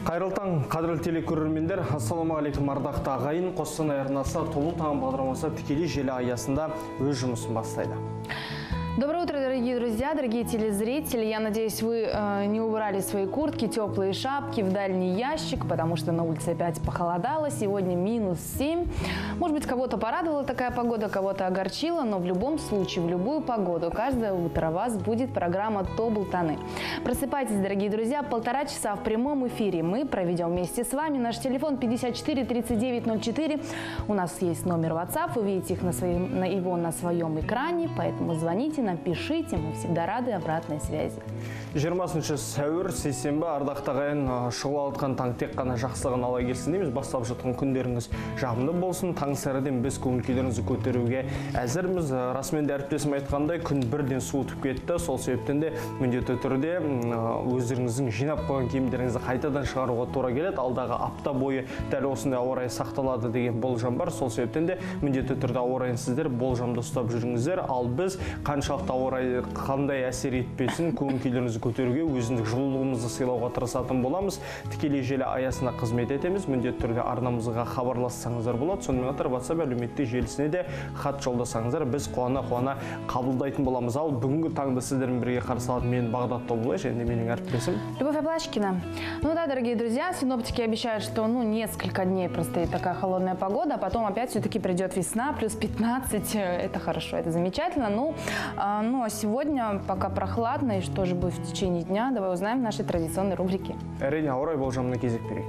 Қайырлы таң, қадірлі телекөрермендер, ассалаумағалейкум ардақты ағайын. Қостанай арнасы Тобыл таң бағдарламасы тікелей желі аясында өз жұмысын бастайды. Доброе утро, дорогие друзья, дорогие телезрители. Я надеюсь, вы не убрали свои куртки, теплые шапки в дальний ящик, потому что на улице опять похолодало. Сегодня -7. Может быть, кого-то порадовала такая погода, кого-то огорчила, но в любом случае, в любую погоду, каждое утро вас будет программа «Тобыл таны». Просыпайтесь, дорогие друзья, 1,5 часа в прямом эфире мы проведем вместе с вами. Наш телефон 54 39 04. У нас есть номер WhatsApp, вы видите его на своем экране, поэтому звоните, напишите, мы всегда рады обратной связи. 20 сәуір, сейсенбі, ардақты ағайын шығу алытқан таң тек қана жақсылығын ала келсін дейміз. Бастап жатқан күндеріңіз жағымды болсын. Таң сәріден біз көңіл-күйлеріңізді көтеруге әзірміз. Расымен де әріптесім айтқандай, күн бірден суытып кетті. Сол себептен де міндетті түрде өздеріңіздің жинап қойған киімдеріңізді қайтадан шығаруға тура келеді. Алдағы апта бойы дәл осындай ауа райы сақталады деген болжам бар. Сол себептен де міндетті түрде ауа райын сіздер болжамды ұстап жүріңіздер. Ал біз қаншалықты ауа райы қандай әсер етпесін, көңіл-күйлеріңізді көтеруге, өзіндік жылулығымызды сыйлауға тырысатын боламыз. Тікелей желі аясында қызмет етеміз. Міндетті түрде арнамызға хабарлассаңыздар болады. Сонымен қатар WhatsApp әлеуметтік желісіне де хат жолдасаңыздар, біз қуана-қуана қабылдайтын боламыз. Ал бүгінгі таңды сіздермен бірге қарсы алатын мен Бағдат Тобылай және менің әріптесім Любовь Аблачкина. Ну да, дорогие друзья, синоптики обещают, что несколько дней простоит такая холодная погода, а потом опять все-таки придет весна, плюс 15. Это хорошо, это замечательно. А сегодня пока прохладно, и что же будет в течение дня, давай узнаем в нашей традиционной рубрике. Әрине, ауа райы болжамына кезек берейік.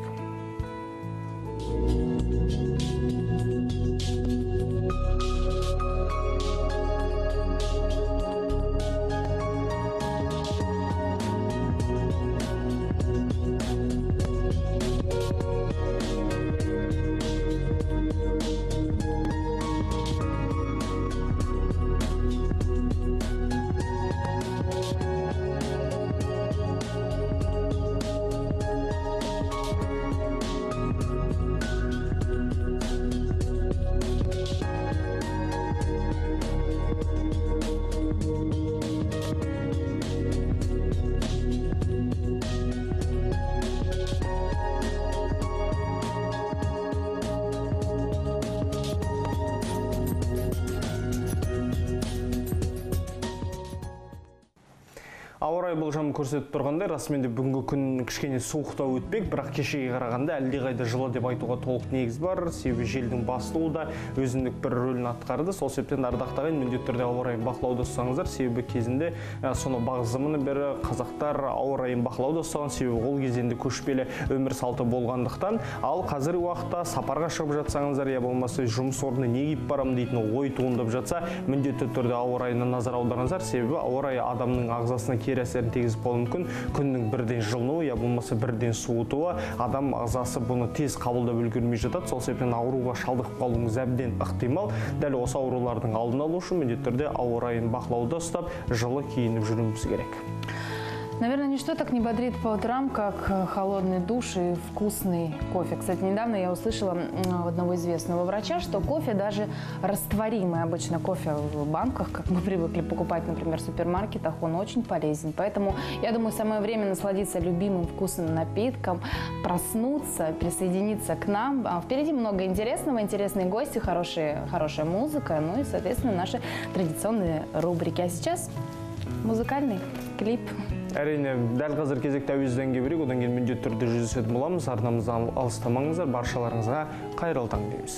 Ауа райы болжамы көрсетіп тұрғандай, расымен де бүгінгі күн кішкене суықтау өтпек, бірақ кешеге қарағанда әлдеқайда жылы деп айтуға толық негіз бар. Себебі желдің басылуы да өзіндік бір рөлін атқарды. Сол себептен ардақты ағайын міндетті түрде ауа райын бақылауда ұстаңыздар. Себебі кезінде соны бағзымыны бері қазақтар ауа райын бақылауда ұстаған, себебі ол кезінде көшпелі өмір салты болғандықтан. Ал қазіргі уақытта сапарға шығып жатсаңыздар, я болмаса жұмыс орнына не киіп барамын дейтін ой туындап жатса, міндетті түрде ауа райына назар аударыңыздар. Себебі ауа райы адамның ағзасына кері әсерін тигізіп болуы мүмкін. Күннің бірден жылынуы, я болмаса бірден суытуы, адам ағзасы бұны тез қабылдап үлгермей жатады. Сол себептен ауруға шалдығып қалуыңыз әбден ықтимал. Дәл осы аурулардың алдын алу үшін міндетті түрде ауа райын бақылауда ұстап, жылы киініп жүруіміз керек. Наверное, ничто так не бодрит по утрам, как холодный душ и вкусный кофе. Кстати, недавно я услышала у одного известного врача, что кофе, даже растворимый, обычно кофе в банках, как мы привыкли покупать, например, в супермаркетах, он очень полезен. Поэтому, я думаю, самое время насладиться любимым вкусным напитком, проснуться, присоединиться к нам. Впереди много интересного, интересные гости, хорошая музыка, ну и, соответственно, наши традиционные рубрики. А сейчас музыкальный клип. Әрине, дәл қазір кезекте әуезден кебірек, одан кейін міндетті түрде жүзесетін боламыз. Арнамыздан алыстамаңыздар, баршаларыңызға қайырлы таң дейміз.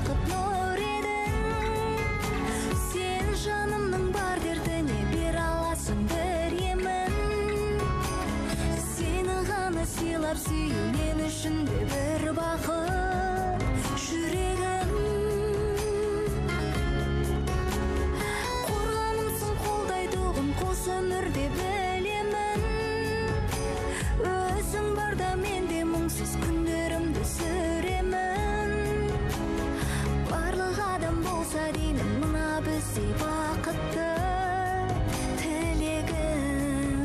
бақыт нұр едің. Сен жанымның бар дертіне бере аласың бір емін. Сені ғана сыйлап сүю мен үшін де бір бақыт. Жүрегім қорғанымсың, қолдайтұғын қос өмірде білемін. Өзің барда менде мұңсыз күндерімді сүремін. Барлық адам болса деймін мына біздей бақытты тілегім.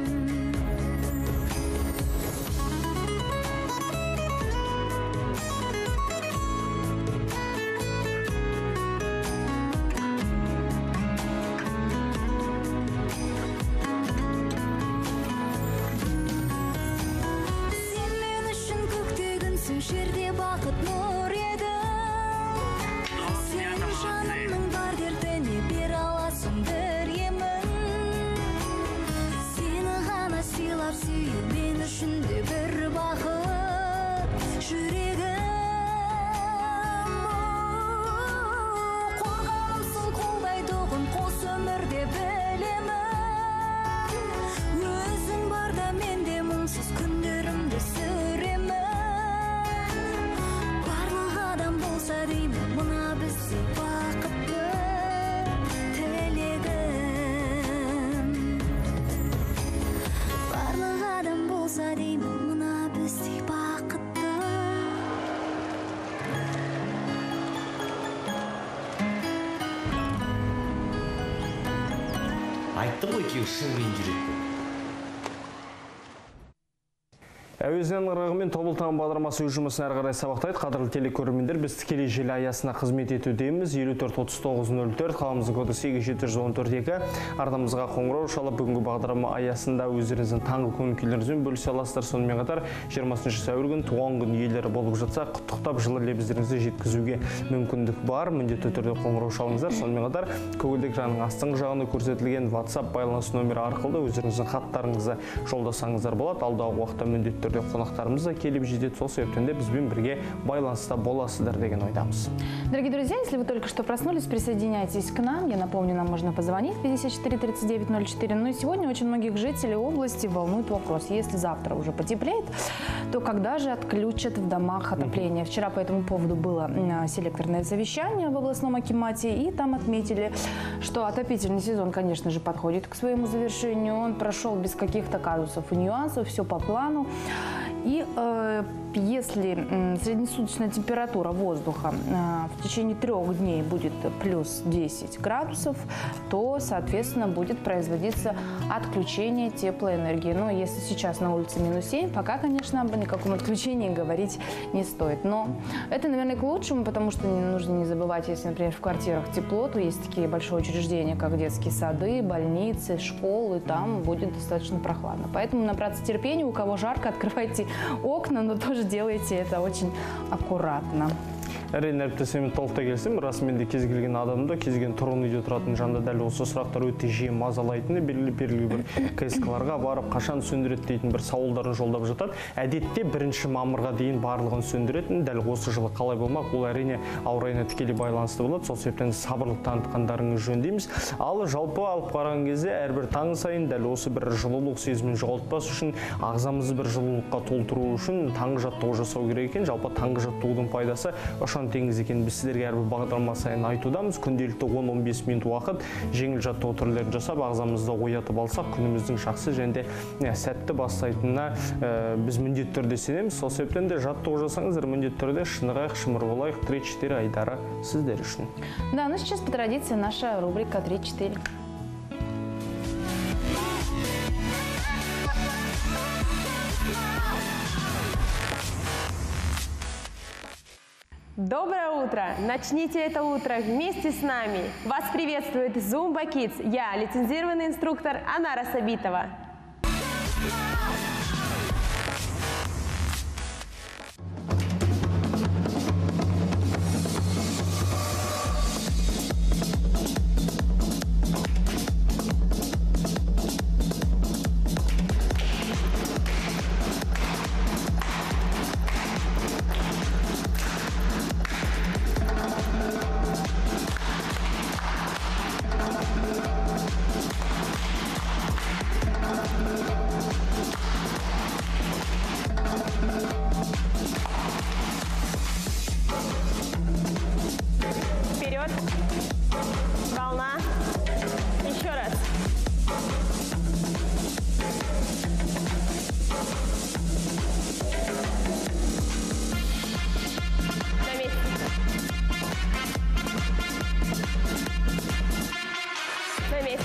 Сен мен үшін көктегінсің, жерде бақыт нұр едің. Сен жанымның бар дертіне бере аласың бір емін. Сені ғана сыйлап сүю мен үшін де бір бақыт. Жүрегім қорғанымсың, қолдайтұғын қос өмірде білемін. Өзің барда менде мұңсыз күндерімді сүремін. Барлық адам болса деймін мына біздей бақытты тілегім. Барлық адам болса деймін мына біздей бақытты. Айттым ғой екеуі шынымен жүреді. Әуезен ырғымен тобыл таң бағдарламасы жұмысын әрі қарай сабақтайды. Қадірлі телекөрермендер, біз тікелей желі аясына қызмет етудеміз. 54-39-04, қаламыздың коды 8714-2. Ардамызға қоңырау шалып, бүгінгі бағдарлама аясында өздеріңіздің таңғы көңіл күйлеріңізбен бөлісе аласыздар. Сонымен қатар 20 сәуір күні туған күн иелері болып жатса, құттықтап жылы лебіздеріңізді жеткізуге мүмкіндік бар. Міндетті түрде қоңырау шалыңыздар. Сонымен қатар көгілдір экранның астыңғы жағында көрсетілген WhatsApp байланыс нөмірі арқылы өздеріңіздің хаттарыңызды жолдасаңыздар болады. Алдағы уақытта міндетті қонақтарымыз да келіп жетеді, сол себептен де бізбен бірге байланыста боласыздар деген ойдамыз. Дорогие друзья, если вы только что проснулись, присоединяйтесь к нам. Я напомню, нам можно позвонить 54 39 04. Но и сегодня очень многих жителей области волнует вопрос: если завтра уже потеплеет, то когда же отключат в домах отопление? Вчера по этому поводу было селекторное совещание в областном акимате, и там отметили, что отопительный сезон, конечно же, подходит к своему завершению. Он прошел без каких-то казусов и нюансов, все по плану. И если среднесуточная температура воздуха в течение 3 дней будет плюс 10 градусов, то, соответственно, будет производиться отключение теплоэнергии. Но если сейчас на улице минус 7, пока, конечно, об никаком отключении говорить не стоит. Но это, наверное, к лучшему, потому что нужно не забывать, если, например, в квартирах тепло, то есть такие большие учреждения, как детские сады, больницы, школы, там будет достаточно прохладно. Поэтому набраться терпения, у кого жарко, открывайте окна, но тоже делайте это очень аккуратно. Әрине, әріптесімен толықтай келсем, расымен де кез келген адамды, кез келген тұрғын үйде тұратын жанды дәл осы сұрақтар өте жиі мазалайтыны, белгілі бір КСК-ларға барып, қашан сөндіреді дейтін бір сауалдарын жолдап жатады. Әдетте 1 мамырға дейін барлығын сөндіретін, дәл осы жылы қалай болмақ, ол әрине ауа райына тікелей байланысты болады. Сол себептен сабырлық танытқандарыңыз жөн дейміз. Ал жалпы алып қараған кезде әрбір таң сайын дәл осы бір жылулық сезімін жоғалтпас үшін, ағзамызды бір жылулыққа толтыру үшін таңғы жаттығу жасау керек екен. Жалпы таңғы жаттығудың пайдасы теңіз екен. Біз сіздерге әрбір бағдарлама сайын айтудамыз. Күнделікті 10-15 минут уақыт жеңіл жаттығу түрлерін жасап, ағзамызды оятып алсақ, күніміздің жақсы және сәтті бастайтынына біз міндетті түрде сенеміз. Сол себептен де жаттығу жасаңыздар, міндетті түрде шынығайық, шымыр болайық. 3-4 айдары сіздер үшін. Да, ну сейчас по традиции наша рубрика 3-4. Доброе утро! Начните это утро вместе с нами. Вас приветствует Zumba Kids. Я лицензированный инструктор Анара Сабитова. Волна. Еще раз. На месте. На месте.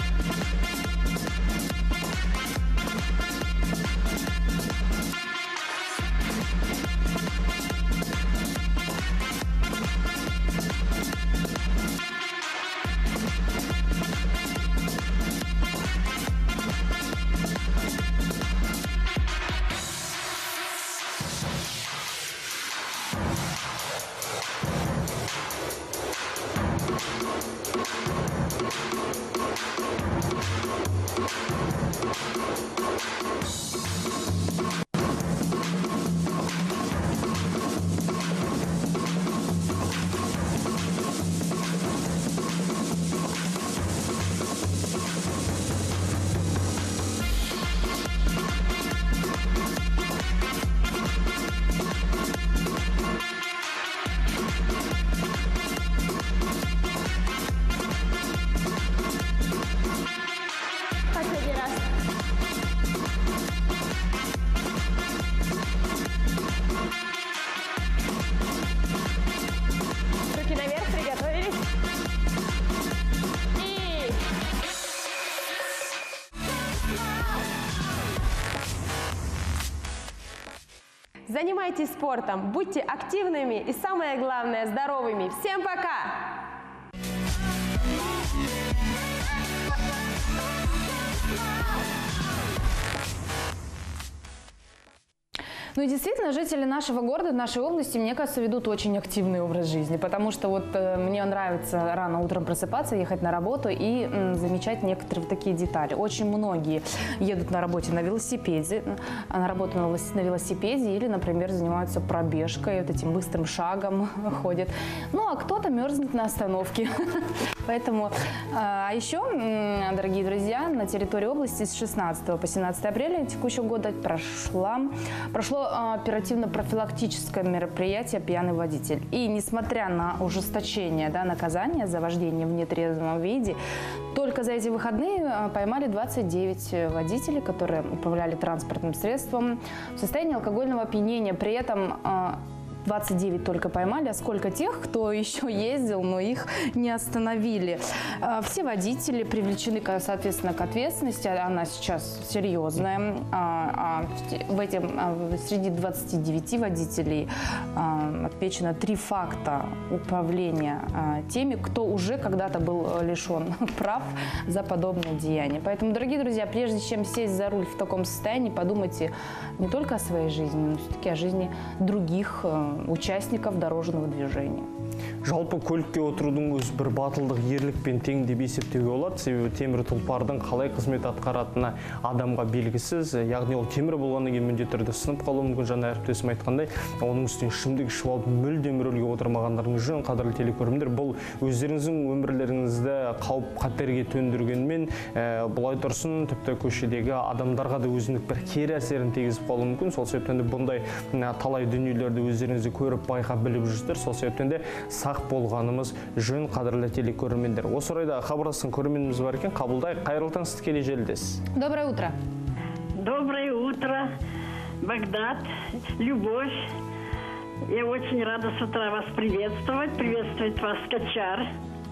Последний раз. Руки наверх, приготовились. И... Занимайтесь спортом, будьте активными и, самое главное, здоровыми. Всем пока! Ну и действительно, жители нашего города, нашей области, мне кажется, ведут очень активный образ жизни, потому что вот мне нравится рано утром просыпаться, ехать на работу и замечать некоторые такие детали. Очень многие едут на работе на велосипеде, на работу на велосипеде или, например, занимаются пробежкой, вот этим быстрым шагом ходят. Ну а кто-то мерзнет на остановке. Поэтому, а еще, дорогие друзья, на территории области с 16 по 17 апреля текущего года прошло оперативно-профилактическое мероприятие «Пьяный водитель». И несмотря на ужесточение наказания за вождение в нетрезвом виде, только за эти выходные поймали 29 водителей, которые управляли транспортным средством в состоянии алкогольного опьянения. При этом 29 только поймали, а сколько тех, кто еще ездил, но их не остановили. Все водители привлечены, соответственно, к ответственности. Она сейчас серьезная. Среди 29 водителей отмечено 3 факта управления теми, кто уже когда-то был лишен прав за подобное деяние. Поэтому, дорогие друзья, прежде чем сесть за руль в таком состоянии, подумайте не только о своей жизни, но все-таки о жизни других участников дорожного движения. Жалпы көлікке отырудың өз бір батылдық ерлікпен тең деп есептеуге болады. Себебі темір тұлпардың қалай қызмет атқаратыны адамға белгісіз. Яғни ол темір болғаннан кейін міндетті түрде сынып қалуы мүмкін. Жаңа әріптесім айтқандай, оның үстіне ішімдік ішіп алып мүлдем рөлге отырмағандарыңыз жөн. Қадірлі телекөрермендер, бұл өздеріңіздің өмірлеріңізді қауіп-қатерге төндіргенмен, бұлай тұрсын тіпті көшедегі адамдарға да өзіндік бір кері әсерін тигізіп қалуы мүмкін. Сол себептен де бұндай талай дүниелерді өздеріңізді көріп, байқап біліп жүрсіздер. Сол себептен де сақ болғанымыз жөн, қадірлі телекөрермендер. Осы орайда хабарласқан көрерменіміз бар екен, қабылдайық. Қайырлы таң, сіз тікелей желідесіз. Доброе утро. Доброе утро, Багдад, Любовь. Я очень рада с утра вас приветствовать. Приветствует вас Качар.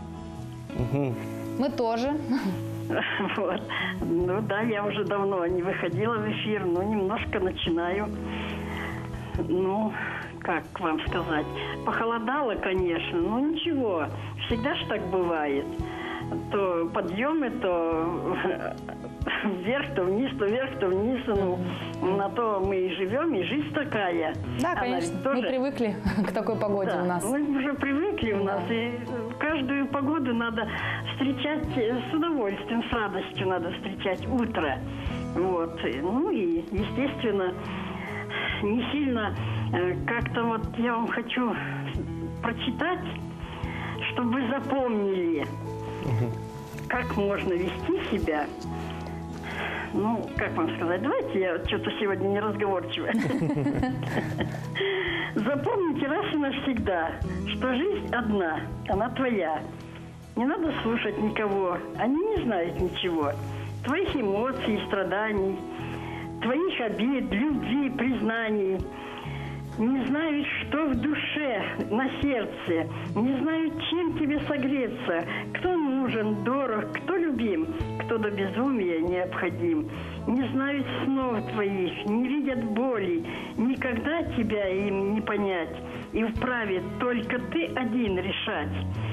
Мы тоже. Вот. Ну да, я уже давно не выходила в эфир, но немножко начинаю. Ну, как вам сказать, похолодало, конечно, но ничего, всегда ж так бывает. То подъемы, то вверх, то вниз, то вверх, то вниз. Ну, на то мы и живем, и жизнь такая. Да, конечно, мы привыкли к такой погоде у нас. Мы уже привыкли у нас, и каждую погоду надо встречать с удовольствием, с радостью надо встречать утро. Вот. Ну и, естественно, не сильно как-то вот я вам хочу прочитать, чтобы вы запомнили, как можно вести себя ну, как вам сказать, давайте я что-то сегодня неразговорчивая. Запомните раз и навсегда, что жизнь одна, она твоя. Не надо слушать никого, они не знают ничего. Твоих эмоций, страданий, твоих обид, любви, признаний. Не знают, что в душе, на сердце, не знают, чем тебе согреться, кто нужен, дорог, кто любим, кто до безумия необходим. Не знают снов твоих, не видят боли, никогда тебя им не понять. И вправе только ты один решать,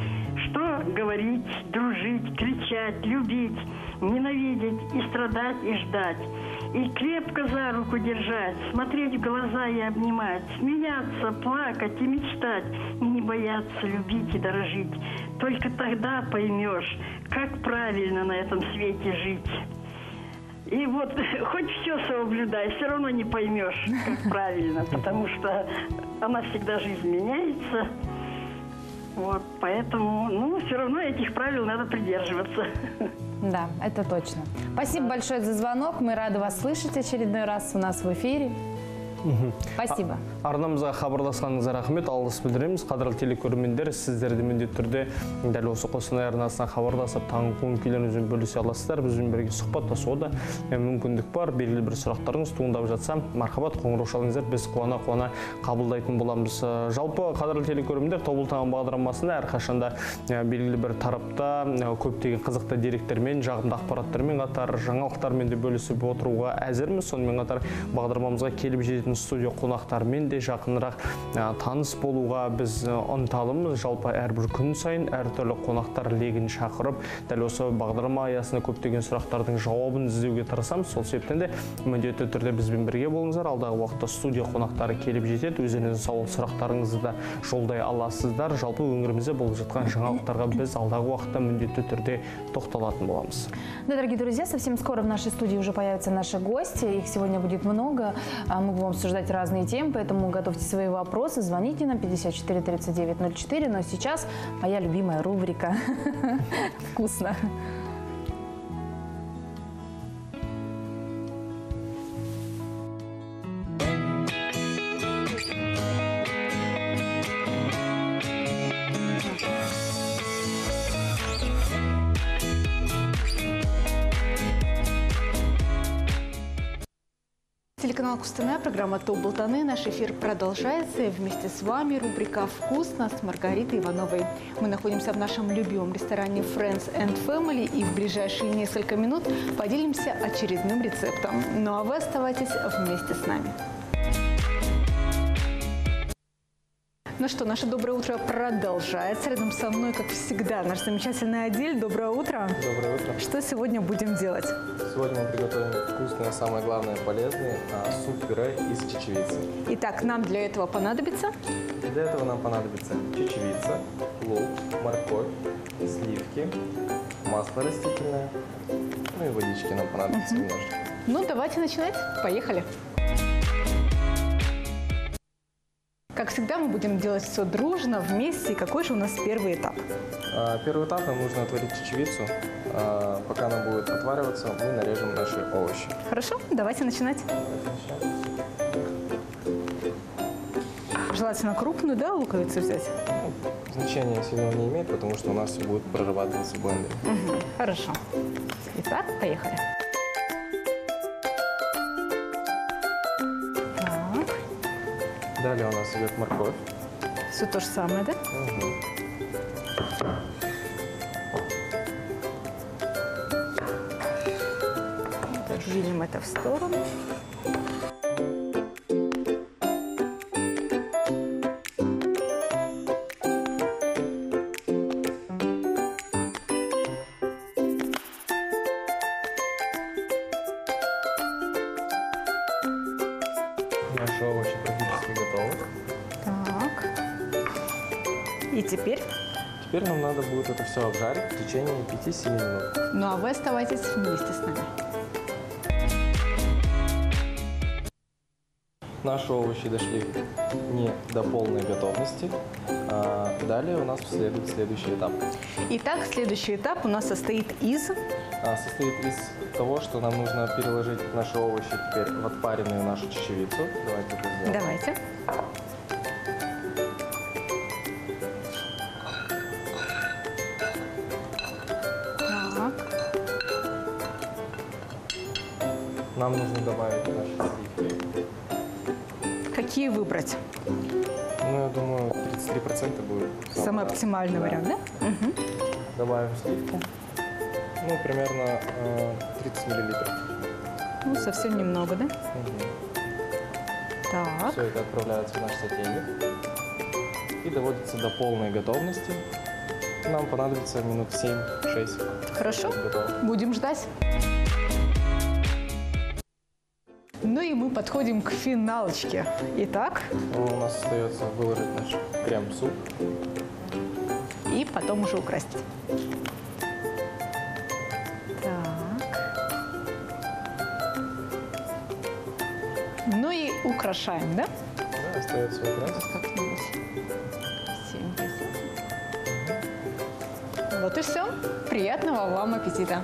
что говорить, дружить, кричать, любить, ненавидеть и страдать и ждать. И крепко за руку держать, смотреть в глаза и обнимать, смеяться, плакать и мечтать, и не бояться любить и дорожить. Только тогда поймешь, как правильно на этом свете жить. И вот хоть все соблюдай, все равно не поймешь, как правильно, потому что она всегда жизнь меняется. Вот, поэтому, ну, все равно этих правил надо придерживаться. Да, это точно. Спасибо большое за звонок. Мы рады вас слышать очередной раз у нас в эфире. Спасибо. Арнамызға хабарласқаныңызға рахмет, алғыс білдіреміз. Қадірлі телекөрермендер, сіздерді міндетті түрде дәл осы Қостанай арнасынан хабарласып, таңғы көңіл-күйлеріңізбен бөлісе аласыздар. Бізбен бірге сұхбаттасуға да мүмкіндік бар. Белгілі бір сұрақтарыңыз туындап жатса, мархабат, қоңырау шалыңыздар, біз қуана-қуана қабылдайтын боламыз. Жалпы қадірлі телекөрермендер, Тобыл таңы бағдарламасында әрқашанда белгілі бір тарапта көптеген қызықты деректермен, жағымды ақпараттармен қатар жаңалықтармен де бөлісіп отыруға әзірміз. Сонымен қатар бағдарламамызға келіп жететін студия қонақтармен де жақынырақ таныс болуға біз ынталымыз. Жалпы әрбір күн сайын әртүрлі қонақтар легін шақырып, дәл осы бағдарлама аясында көптеген сұрақтардың жауабын іздеуге тырысамыз. Сол себептен де міндетті түрде бізбен бірге болыңыздар. Алдағы уақытта студия қонақтары келіп жетеді. Өздеріңіздің сауал сұрақтарыңызды да жолдай аласыздар. Жалпы өңірімізде болып жатқан жаңалықтарға біз алдағы уақытта міндетті түрде тоқталатын боламыз. Да, дорогие друзья, совсем скоро в нашей студии уже появятся наши гости. Их сегодня будет много. Мы будем обсуждать разные темы, поэтому готовьте свои вопросы, звоните нам 54 39 04. Но сейчас моя любимая рубрика «Вкусно». Телеканал Кустанай, программа «Топ-Болтаны». Наш эфир продолжается. И вместе с вами рубрика «Вкусно» с Маргаритой Ивановой. Мы находимся в нашем любимом ресторане Friends and Family и в ближайшие несколько минут поделимся очередным рецептом. Ну а вы оставайтесь вместе с нами. Ну что, наше доброе утро продолжается. Рядом со мной, как всегда, наш замечательный Адель. Доброе утро. Доброе утро. Что сегодня будем делать? Сегодня мы приготовим вкусный, а самое главное полезный суп-пюре из чечевицы. Итак, нам для этого понадобится? Для этого нам понадобится чечевица, лук, морковь, сливки, масло растительное, ну и водички нам понадобится немножко. Ну, давайте начинать. Поехали. Как всегда, мы будем делать все дружно, вместе. И какой же у нас первый этап? Первый этап нам нужно отварить чечевицу. Пока она будет отвариваться, мы нарежем наши овощи. Хорошо, давайте начинать. Желательно крупную, да, луковицу взять? Значения сильного не имеет, потому что у нас все будет прорабатываться в блендере. Хорошо. Итак, поехали. Далее у нас идет морковь. Все то же самое, да? Двинем это в сторону. Наши овощи практически готовы. Так. И теперь? Теперь нам надо будет это все обжарить в течение 5-7 минут. Ну а вы оставайтесь вместе с нами. Наши овощи дошли не до полной готовности. Далее у нас следует следующий этап. Итак, следующий этап у нас состоит из... Состоит из того, что нам нужно переложить наши овощи теперь в отпаренную нашу чечевицу. Давайте это сделаем. Давайте. Так. Нам нужно добавить наши сливки. Какие выбрать? Ну, я думаю, 33% будет. Самый оптимальный вариант, да? Мгм. Добавим сливки. Ну, примерно 30 миллилитров. Ну, совсем немного, да? Так. Все это отправляется в наш сотейник и доводится до полной готовности. Нам понадобится минут 7-6. Хорошо. Готово. Будем ждать. Ну и мы подходим к финалочке. Итак, Ну, у нас остается выложить наш крем-суп. и потом уже украсть. Так. Ну и украшаем, да? Да, остается украсть. Как-нибудь красивенько. Вот и все. Приятного вам аппетита!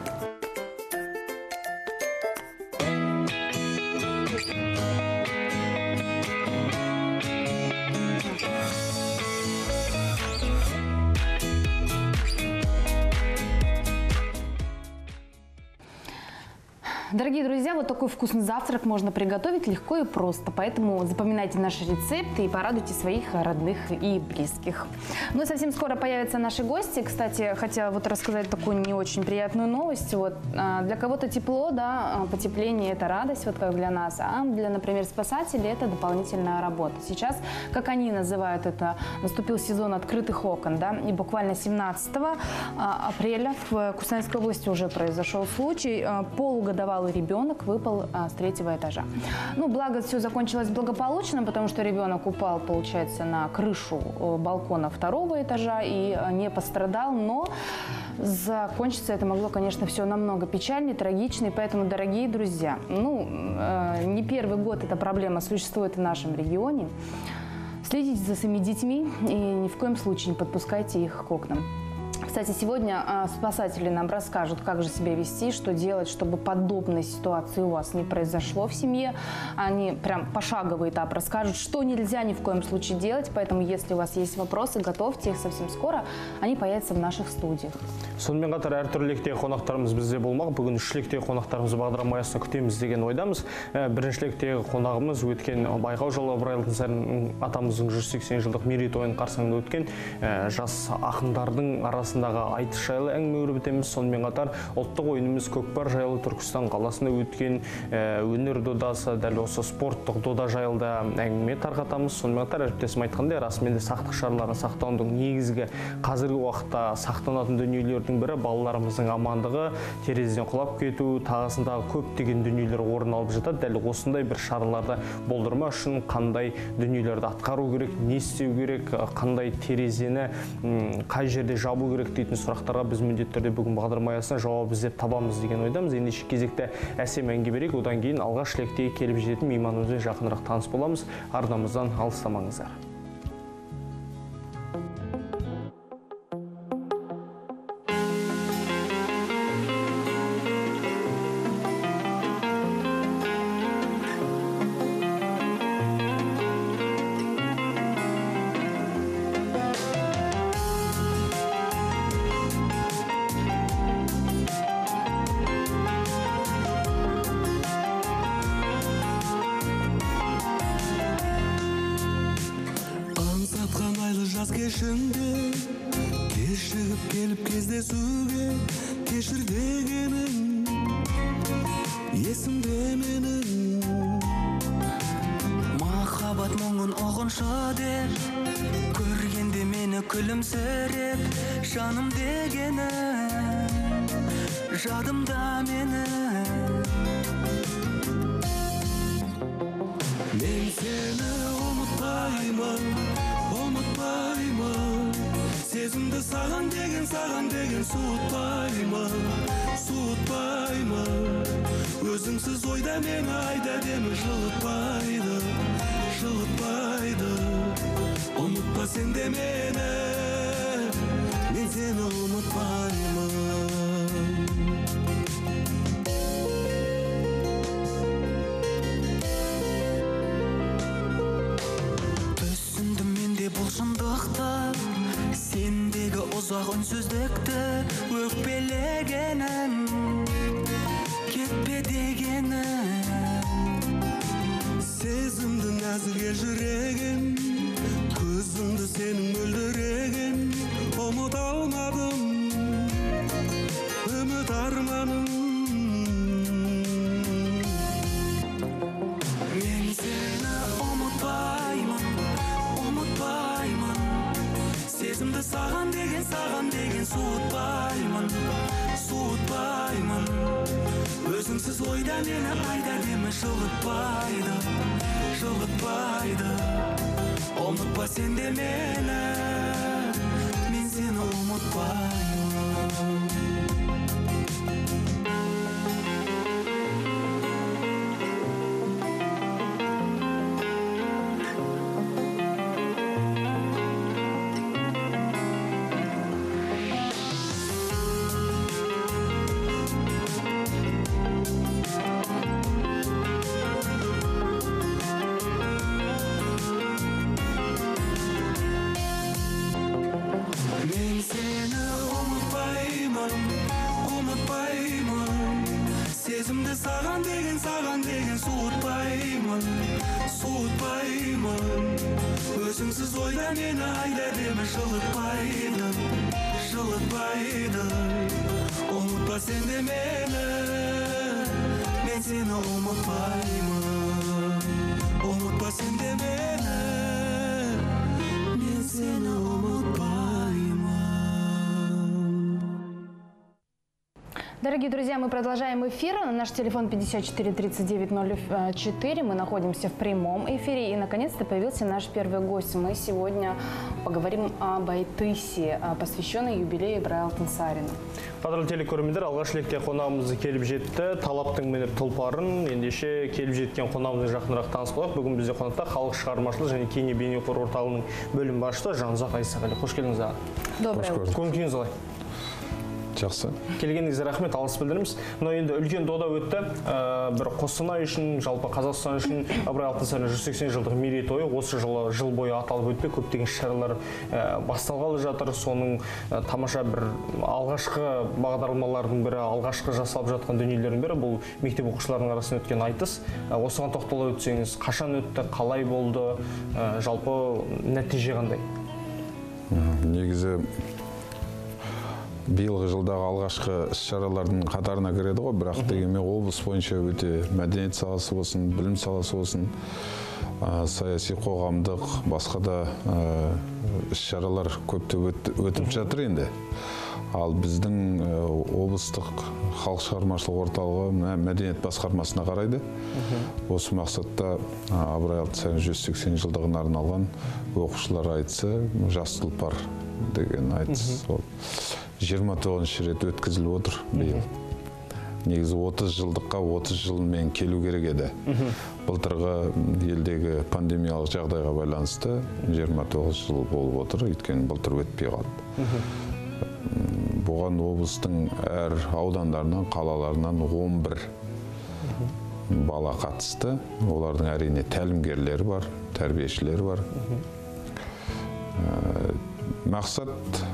Дорогие друзья, вот такой вкусный завтрак можно приготовить легко и просто. Поэтому запоминайте наши рецепты и порадуйте своих родных и близких. Ну и совсем скоро появятся наши гости. Кстати, хотела вот рассказать такую не очень приятную новость. Вот, для кого-то тепло, да, потепление – это радость, вот как для нас. А для, например, спасателей – это дополнительная работа. Сейчас, как они называют это, наступил сезон открытых окон. Да, и буквально 17 апреля в Кустанайской области уже произошел случай. Полугодовалый ребенок выпал с 3-го этажа. Ну, благо, все закончилось благополучно, потому что ребенок упал, получается, на крышу балкона 2-го этажа и не пострадал, но закончиться это могло, конечно, все намного печальнее, трагичнее. Поэтому, дорогие друзья, ну, не первый год эта проблема существует в нашем регионе. Следите за своими детьми и ни в коем случае не подпускайте их к окнам. Кстати, сегодня спасатели нам расскажут, как же себя вести, что делать, чтобы подобной ситуации у вас не произошло в семье. Они прям пошаговый этап расскажут, что нельзя ни в коем случае делать. Поэтому, если у вас есть вопросы, готовьте их совсем скоро. Они появятся в наших студиях. Сонымен қатар әртүрлі қонақтарымыз бізде болмақ. Бүгін үшліктегі қонақтарымызды бағдарлама аясында күтеміз деген ойдамыз. Біріншіліктегі қонағымыз өткен байқау жолы Ыбырай Алтынсарин атамыздың 180 жылдық мерейтойын қарсаңында өткен жас ақындардың арасындағы айтыс жайлы әңгіме өрбітеміз. Сонымен қатар ұлттық ойынымыз көкпар жайлы Түркістан қаласында өткен өнер додасы, дәл осы спорттық дода жайлы да әңгіме тарқатамыз. Сонымен қатар әріптесім айтқандай, расымен де сақтық шараларын сақтаудың негізгі қазіргі уақытта сақтанатын дүниелердің бірі балаларымыздың амандығы, терезеден құлап кету, тағысындағы көптеген дүниелер орын алып жатады. Дәл осындай бір шараларды болдырмау үшін қандай дүниелерді атқару керек, не істеу керек, қандай терезені қай жерде жабу керек дейтін сұрақтарға біз міндетті түрде бүгін бағдарлама аясында жауап іздеп табамыз деген ойдамыз. Ендеше кезекті әсем әнге берейік. Одан кейін алғаш лектегі келіп жететін мейманымызбен жақынырақ таныс боламыз. Арнамыздан алыстамаңыздар. жаз кешінде кешігіп келіп кездесуге кешір дегенің есімде менің махаббат мұңын ұғынша деп көргенде мені күлімсіреп жаным дегені жадымда менің мен сені ұмытпаймын сезімді саған деген суытпаймын өзіңсіз ойда мені айда демі жылытпайды ұмытпа сен де мені мен сені ұмытпаймын ұзақ үнсіздікті өкпелегенім кетпе дегенім сезімді нәзіге жүрегім көзімді сенің мөлдіреген ұмыта алмадым үміт арманым мен сені ұмытпаймын сезімді саған деген суытпаймын өзіңсіз ойда мені айда демі жылытпайды ұмытпа сен де мені мен сені ұмытпаймын сезімді саған деген суытпаймын өзіңсіз ойда мені айда демі жылытпайды ұмытпа сен де мені мен сені ұмытпа сен де мені мен сені ұмытпаймын. Дорогие друзья, мы продолжаем эфир. Наш телефон 54 39 04. Мы находимся в прямом эфире. И, наконец-то, появился наш первый гость. Мы сегодня поговорим об Айтысе, посвященной юбилею Ибрай Алтынсарина. Қадірлі телекөрермендер, алғаш лекте қонағымыз келіп жетті. Талаптың меніп тұлпарын, ендеше келіп жеткен қонағымыз жақынырақ таныс болайық. Бүгін бізде қонақта халық шығармашылығы және кейне бейнеқор орталығының бөлім басшысы Жанұзақ Айсағали. Қош келдіңіз аға. Доброе утро. Көңіліңіз қалай? Жақсы. Келгеніңізге рахмет, алғыс білдіреміз. Но енді үлкен дода өтті. Бір Қостанай үшін, жалпы Қазақстан үшін Ибрай Алтынсарин 180 жылдық мерейтойы осы жылы жыл бойы аталып өтпек, көптеген шаралар басталғалы жатыр. Соның тамаша бір алғашқы бағдарламалардың бірі, алғашқы жасалып жатқан дүниелердің бірі бұл мектеп оқушыларының арасында өткен айтыс. Осыған тоқтала өтсеңіз, қашан өтті, қалай болды, жалпы нәтиже қандай? Негізі биылғы жылдағы алғашқы іс-шаралардың қатарына кіреді ғой, бірақ дегенмен облыс бойынша өте мәдениет саласы болсын, білім саласы болсын, саяси қоғамдық, басқа да іс-шаралар көптеп өтіп жатыр енді. Ал біздің облыстық халық шығармашылық орталығы мәдениет басқармасына қарайды. Осы мақсатта Ибрай Алтынсарин 180 жылдығына арналған оқушылар айтысы, жас тұлпар деген айтыс. 29 рет өткізіліп отыр биыл. Негізі 30 жылдыққа 30 жылмен келу керек еді. Былтырғы елдегі пандемиялық жағдайға байланысты 29 жыл болып отыр, өйткені былтыр өтпей қалды. Бұған облыстың әр аудандарынан, қалаларынан 11 бала қатысты. Олардың әрине тәлімгерлері бар, тәрбиешілері бар. Мақсат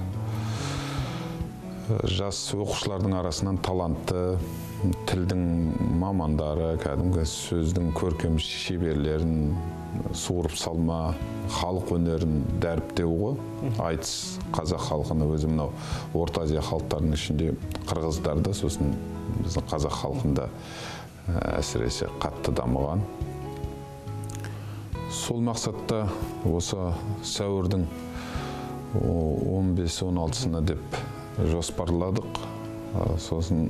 жас оқушылардың арасынан талантты, тілдің мамандары, кәдімгі сөздің көркем шеберлерін суырып салма, халық өнерін дәріптеу ғой. Айтыс қазақ халқына өзі мынау Орта Азия халықтарының ішінде қырғыздарды, сосын біздің қазақ халқында әсіресе қатты дамыған. Сол мақсатта осы сәуірдің 15-16-сына деп жоспарладық. Сосын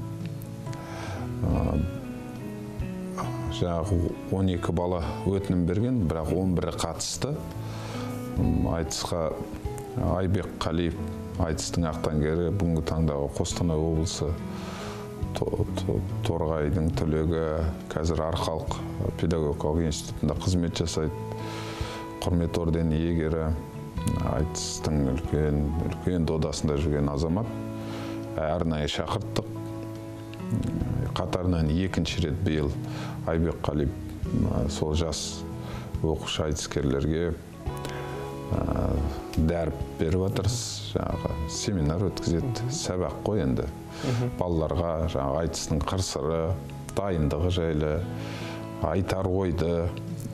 жаңағы 12 бала өтінім берген, бірақ 11 қатысты. Айтысқа Айбек Қалиев, айтыстың ақтаңгері, бүгінгі таңдағы Қостанай облысы Торғайдың түлегі, қазір Арқалық педагогикалық институтында қызмет жасайды. Құрмет ордені иегері, айтыстың үлкен додасында жүрген азамат. Арнайы шақырттық. Қатарынан екінші рет биыл Айбек Қалиев сол жас оқушы айтыскерлерге дәріп беріп жатырыз, жаңағы семинар өткізеді, сабақ қой енді. Балаларға жаңағы айтыстың қыр-сыры, дайындығы жайлы, айтар ойды,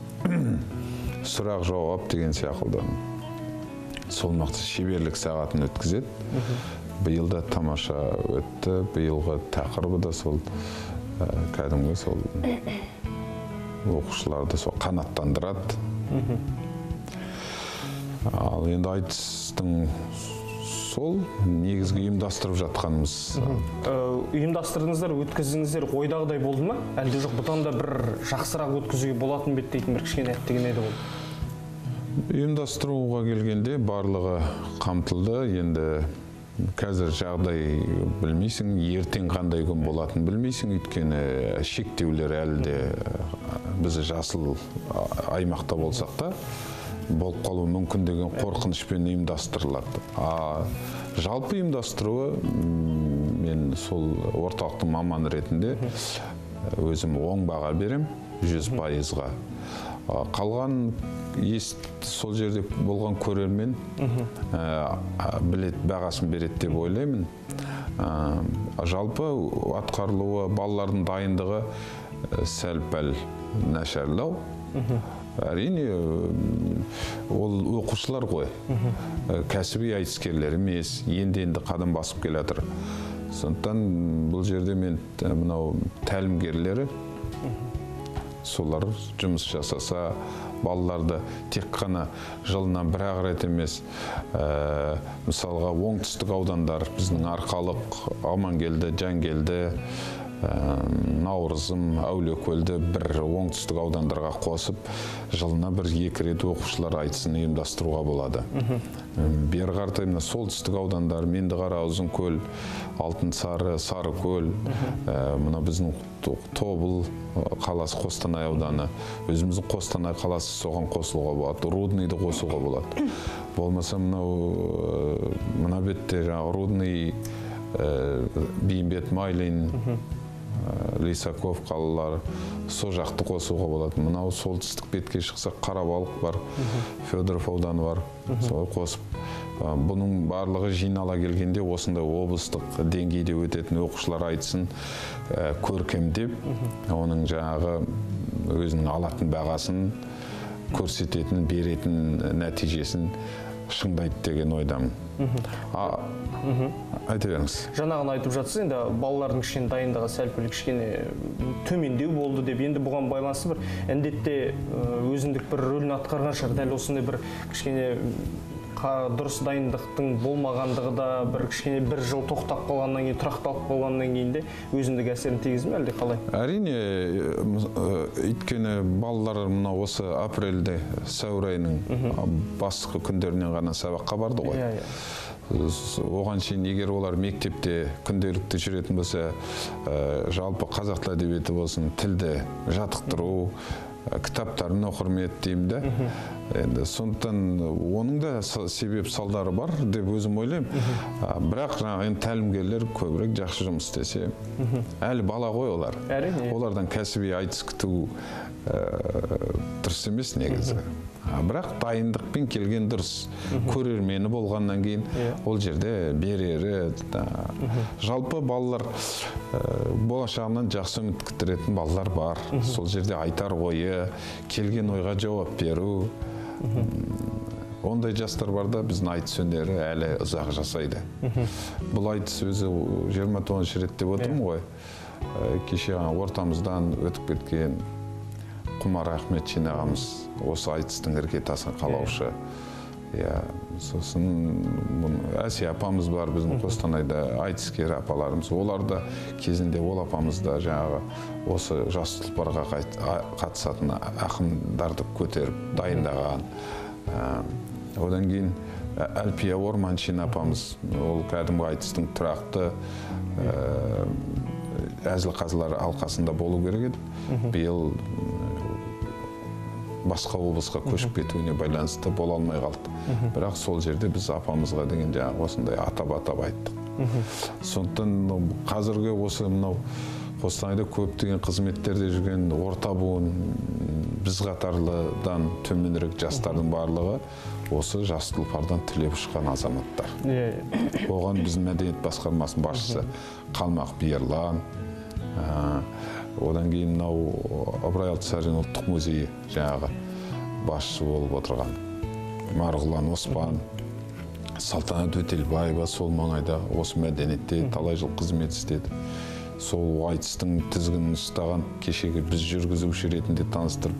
сұрақ жауап деген сияқты. Сол мақсат шеберлік сағатын өткізеді. Биылда тамаша өтті, биылғы тақырыбы да сол кәдімгі сол оқушыларды сол қанаттандырады. Ал енді айтыстың сол негізгі ұйымдастырып жатқанымыз. Ұйымдастырдыңыздар, өткіздіңіздер, ойдағыдай болды ма? Әлде жоқ, бұдан да бір жақсырақ өткізуге болатын бет дейтін бір кішкене әттеген еді болды? Ұйымдастыруға келгенде барлығы қамтылды. Енді қазір жағдай білмейсің, ертең қандай күн болатын білмейсің, өйткені шектеулер әлі де біз жасыл аймақта болсақ та болып қалу мүмкін деген қорқынышпен ұйымдастырылады. Жалпы ұйымдастыруы мен сол орталықтың маманы ретінде өзім оң баға берем, 100%-ға. Қалған сол жерде болған көрермен бағасын береді деп ойлаймын. Жалпы атқарылуы, балалардың дайындығы сәл-пәл нашарлау. Әрине, ол оқушылар ғой, кәсіби айтыскерлер емес, енді қадам басып келе жатыр. Сондықтан бұл жерде мен мынау тәлімгерлері, солар жұмыс жасаса, балаларды тек қана жылынан бір-ақ рет емес, мысалға оңтүстік аудандар, біздің Арқалық, Амангелді, Жангелді, Наурызым, Әулиекөлді бір оңтүстік аудандарға қосып, жылына бір-екі рет оқушылар айтысын ұйымдастыруға болады. Бері қаратай солтүстік аудандар, Меңдіқара, Ұзынкөл, Алтынсары, Сарыкөл, мына біздің Тобыл қаласы, Қостанай ауданы, өзіміздің Қостанай қаласы соған қосылуға болады, Рудныйды қосуға болады. Болмаса мына бетте Рудный, Бейімбет, Майлин, Лисаков қалалары, со жақты қосуға болады. Мынау солтүстік бетке шықсақ Қарабалық бар, Федоров ауданы бар, солай қосып. Бұның барлығы жинала келгенде осындай облыстық деңгейде өтетін оқушылар айтысын көркемдеп, оның жаңағы өзінің алатын бағасын, көрсететін, беретін нәтижесін шыңдайды деген ойдамын. Айта беріңіз. Жаңағын айтып жатсыз, енді балалардың кішкене дайындығы сәл-пәл кішкене төмендеу болды деп, енді бұған байланысты бір індетте өзіндік бір рөлін атқарған шығар, дәл осындай бір кішкене дұрыс дайындықтың болмағандығы да бір кішкене бір жыл тоқтап қалғаннан кейін, тұрақталып қалғаннан кейін де өзіндік әсерін тигізді ме, әлде қалай? Әрине, өйткені балалар мына осы апрельде, сәуір айының басқы күндерінен ғана сабаққа барды ғой. Оған шейін егер олар мектепте күнделікті жүретін болса, жалпы қазақ тілі әдебиеті болсын, тілді жаттықтыру, кітаптарын оқырмет деймін да. Енді сондықтан оның да себеп салдары бар деп өзім ойлаймын. Бірақ жаңағы тәлімгерлер көбірек жақсы жұмыс істесе, әлі бала ғой олар. Олардан кәсіби айтыс күту дұрыс емес негізі. Бірақ дайындықпен келген дұрыс. Көрермені болғаннан кейін ол жерде берері. Жалпы балалар болашағынан жақсы үміт күттіретін балалар бар. Сол жерде айтар ойы, келген ойға жауап беру. Ондай жастар бар да, біздің айтыс өнері әлі ұзақ жасайды. Бұл айтыс өзі 29 рет деп отырмын ғой. Кеше ортамыздан өтіп кеткен Құмар Ахметшин ағамыз осы айтыстың іргетасын қалаушы. Сосын Әсия апамыз бар, біздің Қостанайда айтыскер апаларымыз. Олар да кезінде ол апамыз да жаңағы осы жас тұлпарға қатысатын ақындарды көтеріп дайындаған. Одан кейін Әлпия Орманшин апамыз, ол кәдімгі айтыстың тұрақты әзіл-қазылар алқасында болу керек еді. Биыл басқа облысқа көшіп кетуіне байланысты бола алмай қалды. Бірақ сол жерде біз апамызға деген жаңағы осындай атап айттық. Сондықтан қазіргі осы мынау Қостанайда көптеген қызметтерде жүрген орта буын біз қатарлыдан төменірек жастардың барлығы осы жас тұлпардан түлеп ұшқан азаматтар. Оған біздің мәдениет басқармасының басшысы Қалмақ Биерлан, одан кейін мынау Ыбырай Алтынсарин ұлттық музейі жаңағы басшысы болып отырған Марғұлан Оспан, Салтанат Өтелбаева сол маңайда осы мәдениетте талай жыл қызмет істеді. Сол айтыстың тізгінін ұстаған кешегі біз жүргізуші ретінде таныстырып,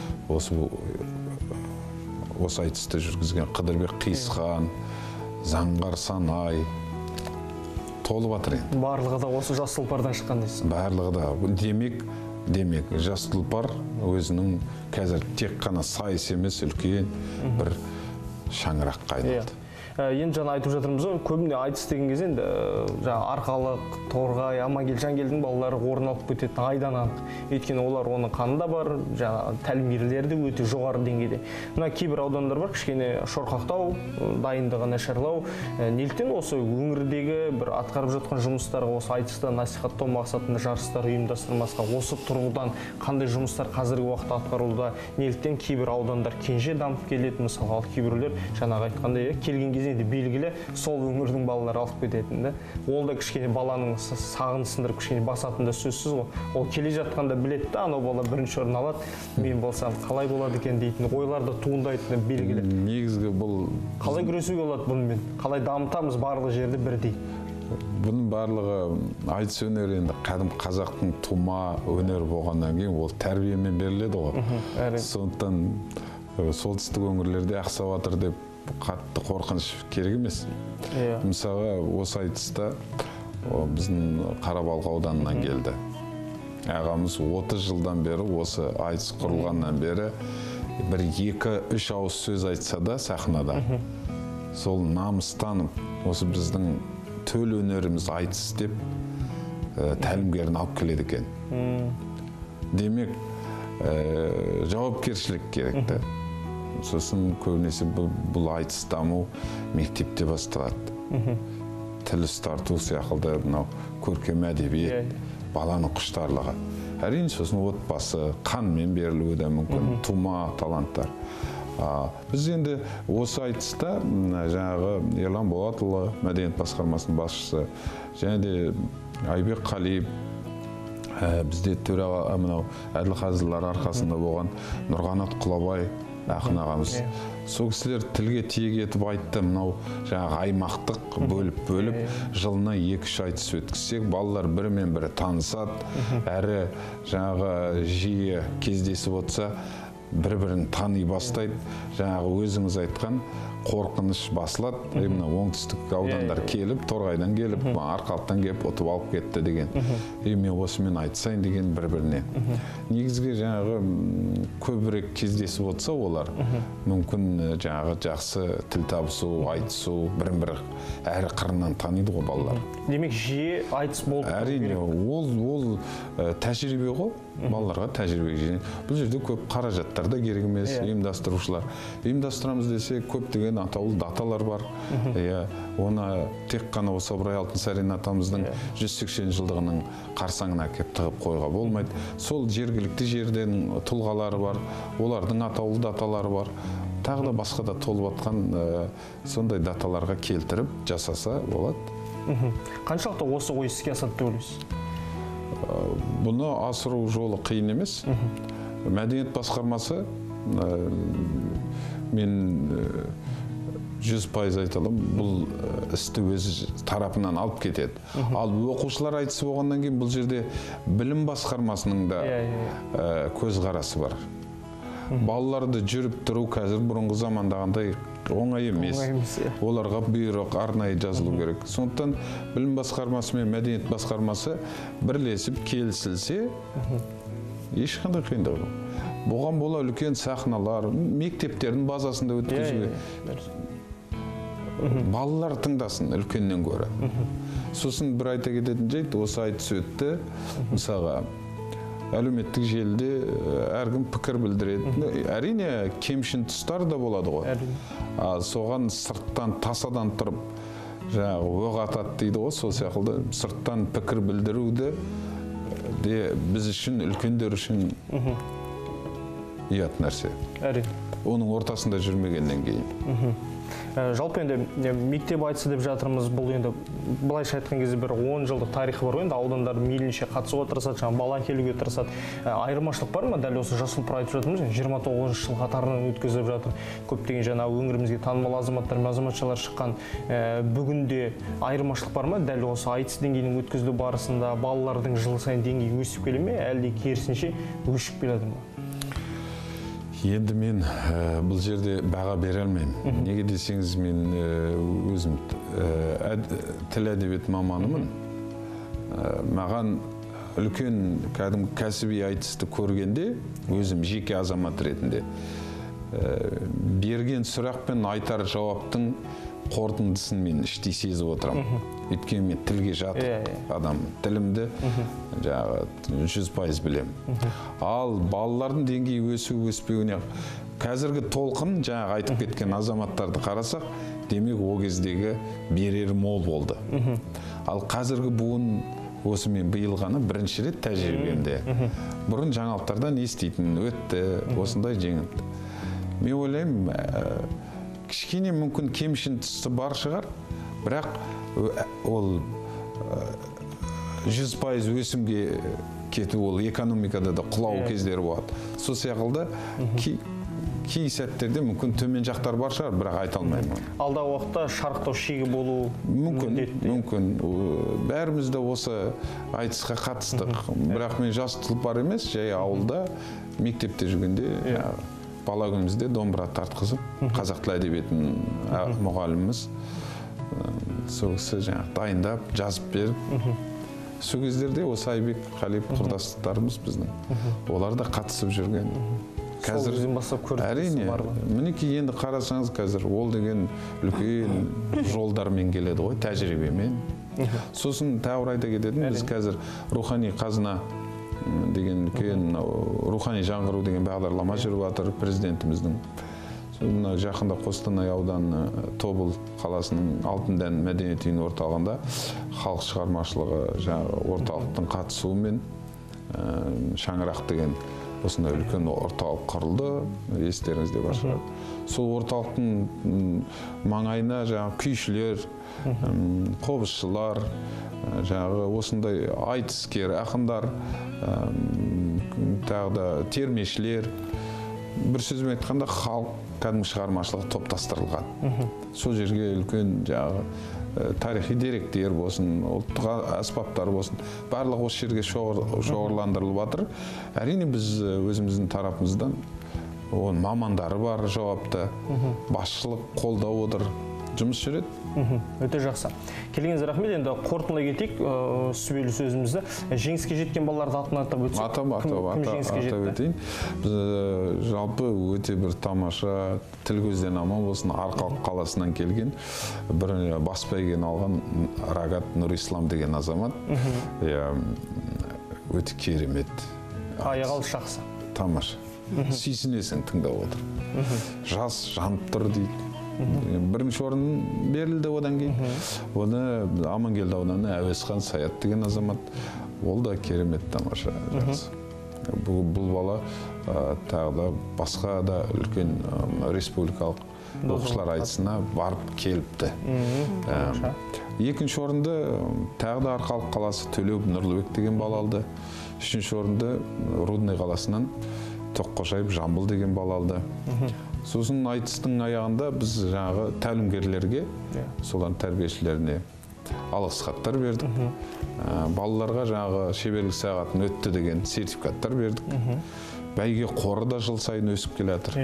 осы айтысты жүргізген Қыдырбек Қисхан, Заңғар Санай толып жатыр енді. Барлығы да осы жас тұлпардан шыққан дейсіз. Барлығы да. Демек, жас тұлпар өзінің қазір тек қана сайыс емес, үлкен бір шаңыраққа айналды. Енді жаңа айтып жатырмыз ғой, көбіне айтыс деген кезде енді Арқалық, Торғай, Амангел, Жангелдің балалары орын алып кететін айдан анық. Өйткені олар оның қанында бар, тәлімгерлері де өте жоғары деңгейде. Мына кейбір аудандар бар, кішкене шорқақтау, дайындығы нашарлау. Неліктен осы өңірдегі бір атқарып жатқан жұмыстарға осы айтысты насихаттау мақсатында жарыстар ұйымдастырмасқа, осы тұрғыдан қандай жұмыстар қазіргі уақытта атқарылуда, неліктен кейбір аудандар кенже дамып келеді, мысалға кейбіреулер жаңағы айтқандай келген кезде белгілі сол өңірдің балалары алып кететін. Ол да кішкене баланың сағын сындырып кішкене басатын да сөзсіз ғой. Ол келе жатқанда біледі да, анау бала бірінші орын алады, мен болсам қалай болады екен дейтін ойлар да туындайтыны белгілі. Негізгі бұл қалай күресуге болады бұнымен? Қалай дамытамыз барлық жерде бірдей? Бұның барлығы айтыс өнері енді қадым қазақтың тума өнері болғаннан кейін ол тәрбиемен беріледі ғой. Сондықтан солтүстік өңірлерде ақсаватыр деп қатты қорқыныш керек емес. Мысалға осы айтыста біздің Қарабалық ауданынан келді. Ағамыз 30 жылдан бері осы айтыс құрылғаннан бері бір 2-3 ауыз сөз айтса да сахнада сол намыстанып осы біздің төл өнеріміз айтыс деп тәлімгерін алып келеді екен. Демек жауапкершілік керекті. Сосын көбінесе бұл айтыс даму мектепте басталады. Тіл ұстарту сияқты көркем әдебиет, баланың құштарлығы. Әрине сосын отбасы, қанмен берілуі де мүмкін, тума таланттар. Біз енді осы айтыста жаңағы Ерлан Болатұлы, мәдениет басқармасының басшысы, және де Айбек Қалиев, бізде төраға Әділқазылар арқасында болған Нұрғанат Құлабай ақын ағамыз. Сол кісілер тілге тиек етіп айтты, мынау жаңағы аймақтық бөліп жылына 2-3 айтыс өткізсек, балалар бірімен бірі танысады, әрі жаңағы жиі кездесіп отса, бір-бірін тани бастайды. Жаңағы өзіңіз айтқан қорқыныш басылады. Мына оңтүстік аудандар келіп, Торғайдан келіп, Арқалықтан келіп, ұтып алып кетті деген. Мен осымен айтсайын деген бір-біріне. Негізге жаңағы көбірек кездесіп отса олар, мүмкін жаңағы жақсы тіл табысу, айтысу, бірін-бірі әрі қырынан таниды ғой балалар. Демек, жиі айтыс болып әрине, ол тәжірибе ғой, балаларға тәжірибе. Бұл жерде көп қаражаттар да керек емес, ұйымдастырушылар. Ұйымдастырамыз десе, көптеген атаулы даталар бар. Оны тек қана осы Ыбырай Алтынсарин атамыздың 180 жылдығының қарсаңына кеп тығып қойға болмайды. Сол жергілікті жерден тұлғалары бар, олардың атаулы даталары бар. Тағы да басқа да толып атқан сондай даталарға келтіріп жасаса болады. Қаншалықты осы ой іске асады деп ойлайсыз? Бұны асыру жолы қиын емес. Мәдениет басқармасы мен 100% айталым, бұл істі өз тарапынан алып кетеді. Ал оқушылар айтысы болғаннан кейін бұл жерде білім басқармасының да көзқарасы бар. Балаларды жүріп тұру қазір бұрынғы замандағандай оңай емес. Оларға бұйрық арнайы жазылу керек. Сондықтан білім басқармасы мен мәдениет басқармасы бірлесіп келісілсе, ешқандай қиындық жоқ. Бұған бола үлкен сахналар, мектептердің базасында өткізуге. Балалар тыңдасын үлкеннен көрі. Сосын бір айта кететін жайт, осы айтыс өтті. Мысалға, әлеуметтік желіде әркім пікір білдіреді. Әрине, кемшін тұстар да болады ғой. Соған сырттан, тасадан тұрып, оқ атады дейді ғой, сол сияқты сырттан пікір білдіруді біз үшін, үлкендер үшін ұят нәрсе. Әрине. Оның ортасында жүрмегеннен кейін. Жалпы енді мектеп айтысы деп жатырмыз, бұл енді былайша айтқан кезде бір 10 жылдық тарихы бар, енді аудандар мейлінше қатысуға тырысады, жаңа бала келуге тырысады. Айырмашылық бар ма? Дәл осы жас ұлпыр айтып жатырмыз, 29 жыл қатарынан өткізіп жатыр. Көптеген жаңа өңірімізге танымал азаматтар мен азаматшалар шыққан. Бүгінде айырмашылық бар ма? Дәл осы айтыс деңгейінің өткізілу барысында балалардың жыл сайын деңгейі өсіп келе ме, әлде керісінше өшіп келеді ме? Енді мен бұл жерде баға бере алмаймын. Неге десеңіз, мен өзім тіл әдебиет маманымын. Маған үлкен кәсіби айтысты көргенде, өзім жеке азамат ретінде, берген сұрақ пен айтар жауаптың қорытындысын мен іштей сезіп отырамын. Өйткені мен тілге жатып адам, тілімді 100% білемін. Ал балалардың деңгейі өсу-өспеуіне қазіргі толқын, жаңағы айтып кеткен азаматтарды қарасақ, демек о кездегі берері мол болды. Ал қазіргі буын, осы мен биыл ғана бірінші рет тәжірибемде. Бұрын жаңалықтардан еститін өтті, осындай жеңілді. Мен ойлаймын, кішкене мүмкін кемшін тұсы бар шығар, бірақ ол 100% өсімге кету, ол экономикада да құлау кездері болады. Сол сияқты кей сәттерде мүмкін төмен жақтар бар шығар, бірақ айта алмаймын. Алдағы уақытта шарықтау шегі болу мүмкін. Бәріміз де осы айтысқа қатыстық. Бірақ мен жас тұлпар емес, жай ауылда, мектепте жүргенде бала күнімізде домбыра тартқызып, қазақ тілі әдебиетінің мұғаліміміз сол кісі дайындап, жазып беріп. Сол кездерде осы Айбек, Қалиев құрдастықтарымыз біздің. Олар да қатысып жүрген. Сол кезден бастап көрдіңіз бар ма? Мінекей енді қарасаңыз, қазір ол деген үлкен жолдармен келеді ғой, тәжірибемен. Сосын тәуір айта кететін, біз қазір рухани қазына деген үлкен рухани жаңғыру деген бағдарлама жүріп жатыр президентіміздің. Жақында Қостанай ауданы Тобыл қаласының Алтын дән мәдениет үйінің орталығында халық шығармашылығы орталықтың қатысуымен шаңырақ деген осындай үлкен орталық құрылды, естеріңізде бар шығар. Сол орталықтың маңайына күйшілер, қобызшылар, осындай айтыскер, ақындар, тағы да термешілер, бір сөзбен айтқанда халық кәдімгі шығармашылығы топтастырылған. Сол жерге үлкен тарихи деректер болсын, ұлттық аспаптар болсын, барлығы осы жерге шоғырландырылып жатыр. Әрине біз өзіміздің тарапымыздан мамандары бар жауапты, басшылық қолдап отыр, жұмыс жүреді. Өте жақсы. Келгеніңізге рахмет. Енді қорытындылай кетейік сүбелі сөзімізді. Жеңіске жеткен балаларды атын атап өтсек. Атап өтейін. Жалпы өте бір тамаша, тіл көзден аман болсын, Арқалық қаласынан келген бір бас бәйгені алған Рагат Нұрислам деген азамат. Өте керемет. Аяғы жақсы. Тамаша. Сүйсінесің тыңдап отыр. Жас жанып тұр дейді. Бірінші орын берілді одан кейін. Оны Амангелді ауданы Әуесхан Саят деген азамат. Ол да керемет, тамаша. Бұл бала тағы да басқа да үлкен республикалық оқушылар айтысына барып келіпті. Екінші орынды тағы да Арқалық қаласы Төлеуов Нұрлыбек деген бала алды. Үшінші орынды Рудный қаласынан Тоққожаев Жамбыл деген бала алды. Сосын айтыстың аяғында біз тәлімгерлерге, солардың тәрбиешілеріне алғыс хаттар бердік. Балаларға шеберлік сағатын өтті деген сертификаттар бердік. Бәйге қоры да жыл сайын өсіп келе жатыр.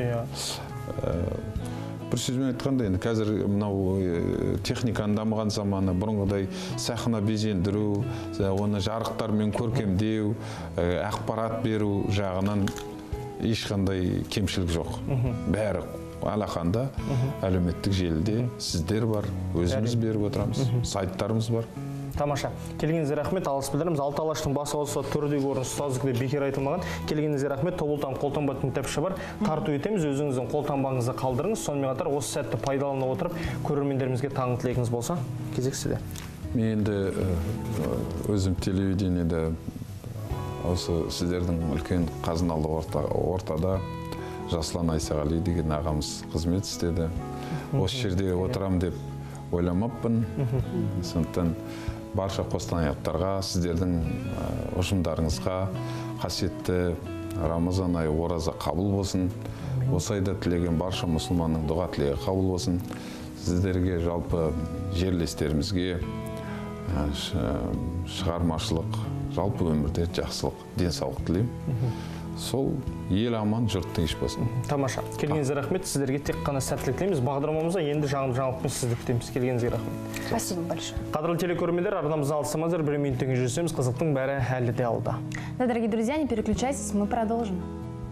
Бір сөзбен айтқанда, енді қазір мынау техниканың дамыған заманы, бұрынғыдай сахна безендіру, оны жарықтармен көркемдеу, ақпарат беру жағынан ешқандай кемшілік жоқ. Бәрі алақанда, әлеуметтік желіде сіздер бар, өзіміз беріп отырамыз, сайттарымыз бар. Тамаша. Келгеніңізге рахмет, алғыс білдіреміз. Алты алаштың басы қосса төрдегі орын ұстаздық деп бекер айтылмаған. Келгеніңізге рахмет. Тобылтан қолтаңбатын тәпші бар. Тарту етеміз, өзіңіздің қолтаңбаңызды қалдырыңыз. Сонымен қатар осы сәтті пайдалана отырып, көрермендерімізге таңғы тілегіңіз болса, кезек сізде. Мен енді өзім телевидениеде осы сіздердің үлкен қазыналы ортада Жасұлан Айсағали деген ағамыз қызмет істеді. Осы жерде отырам деп ойламаппын. Сондықтан барша қостанайлықтарға, сіздердің ұжымдарыңызға қасиетті Рамазан айы ораза қабыл болсын. Осы айда тілеген барша мұсылманның дұға тілегі қабыл болсын. Сіздерге, жалпы жерлестерімізге шығармашылық, жалпы өмірде жақсылық, денсаулық тілеймін. Сол ел аман, жұрт тыныш болсын. Тамаша. Келгеніңізге рахмет. Сіздерге тек қана сәттілік тілейміз. Бағдарламамызда енді жаңалықпен сізді күтеміз. Келгеніңізге рахмет. Спасибо большое. Қадірлі телекөрермендер, арнамыздан алыстамаңыздар, бір минуттан кейін жүрсеміз, қызықтың бәрі әлі де алда. Да, дорогие друзья, не переключайтесь, мы продолжим.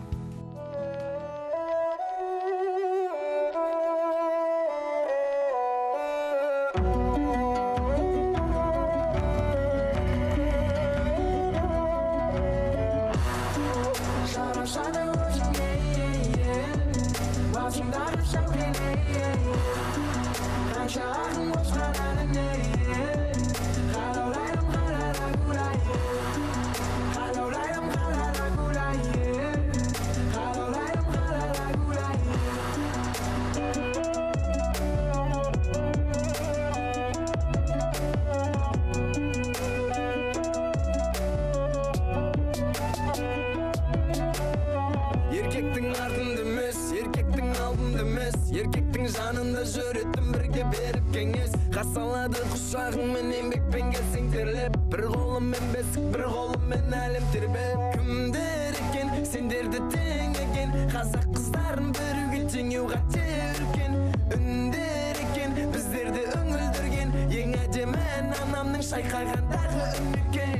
Еркектің артында емес, еркектің алдында емес, еркектің жанында жүретін бірге беріп кеңес. Қасалады құшағыңмен еңбекпен келсең терлеп, бір қолыммен бесік, бір қолыммен әлем тербеп. Кімдер екен, сендерді тең екен, қазақ қыздарын біруге теңеу қате үлкен. Үндер екен, біздерді үңілдірген, ең әдемі анамның шайқағандағы үн екен.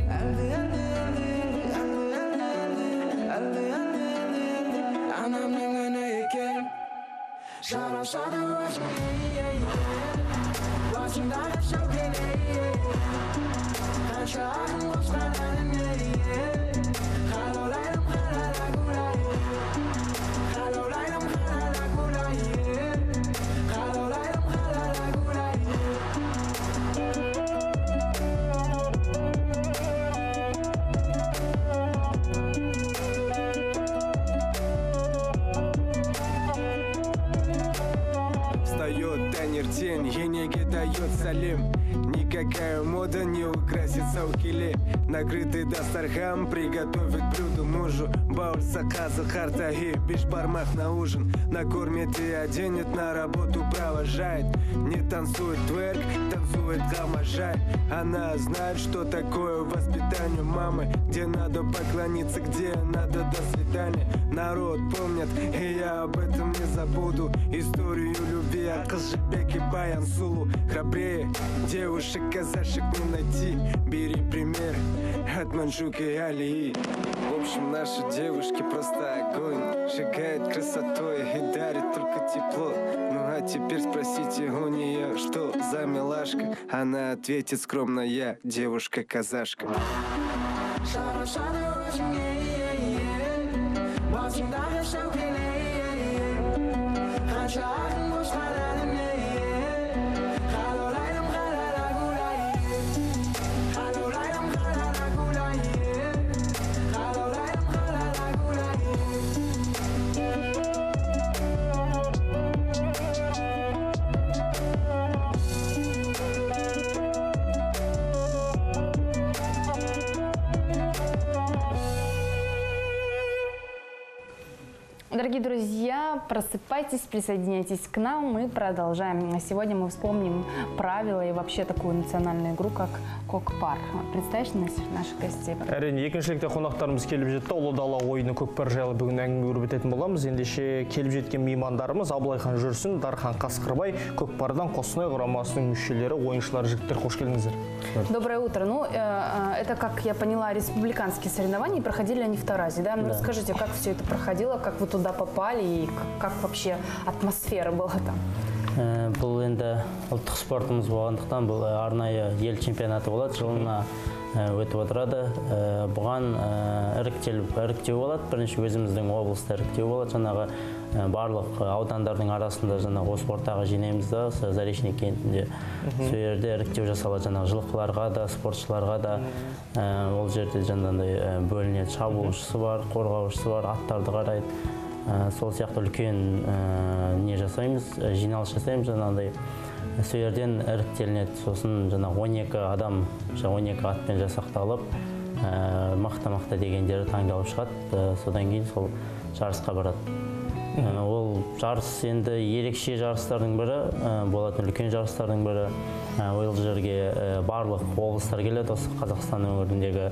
Anamның үні екен, жарасады өзің, басыңдағы шәукен, қанша ағын қосқан әнің, қалаулайым қалада күлай, қалаулайым қалада күлай, қалаулайым қалада күлай. Встает таңертең, енеге дает салим. Никакая мода не украсит саукили. Накрытый дастархан приготовит блюдо мужу. Бауль заказа, хартаги, бешбармак на ужин. Накормит и оденет, на работу провожает. Не танцует тверк, танцует гамажай. Она знает, что такое воспитание мамы. Где надо поклониться, где надо до свидания. Народ помнит, и я об этом не забуду. Историю любви от Кызжебек и Баян Сулу. Храбрее девушек, казашек не найти. Бери пример от Манжуки и Алии. В общем, наши девушки просто огонь. Сжигает красотой и дарит только тепло. Ну а теперь спросите у нее, что за милашка. Она ответит скромно: я девушка-казашка. Дорогие друзья, просыпайтесь, присоединяйтесь к нам, мы продолжаем. Сегодня мы вспомним правила и вообще такую национальную игру, как көкпар. Представьте наших гостей. Әрине, екіншілікте қонақтарымыз келіп жетті. Ұлы дала ойыны көкпар жайлы бүгін әңгіме өрбітетін боламыз. Ендеше келіп жеткен меймандарымыз Абылайхан Жүрсін, Дархан Қасқырбай, көкпардан Қостанай құрамасының мүшелері, ойыншылар, жігіттер, қош келдіңіздер. Доброе утро. Ну, это, как я поняла, республиканские соревнования, проходили они в Таразе, да? Ну, расскажите, как все это проходило, как вы туда попали и как вообще атмосфера была там? Бұл енді ұлттық спортымыз болғандықтан бұл арнайы ел чемпионаты болады, жылына өтіп отырады. Бұған іріктеу болады, бірінші өзіміздің облыста іріктеу болады, жаңағы барлық аудандардың арасында жаңағы осы ортаға жинаймыз да, Заречный кентінде. Сол жерде іріктеу жасалады, жаңағы жылқыларға да, спортшыларға да. Ол жерде жаңағыдай бөлінеді, шабуылшысы бар, қорғаушысы бар, аттарды қарайды. Сол сияқты үлкен не жасаймыз, жиналыс жасаймыз жаңағыдай. Сол жерден іріктелінеді, сосын жаңағы 12 адам, 12 атпен жасақталып, мақта дегендері таңдалып шығады. Содан кейін сол жарысқа барады. Ол жарыс енді ерекше жарыстардың бірі, болатын үлкен жарыстардың бірі. Ол жерге барлық облыстар келеді, осы Қазақстан өңіріндегі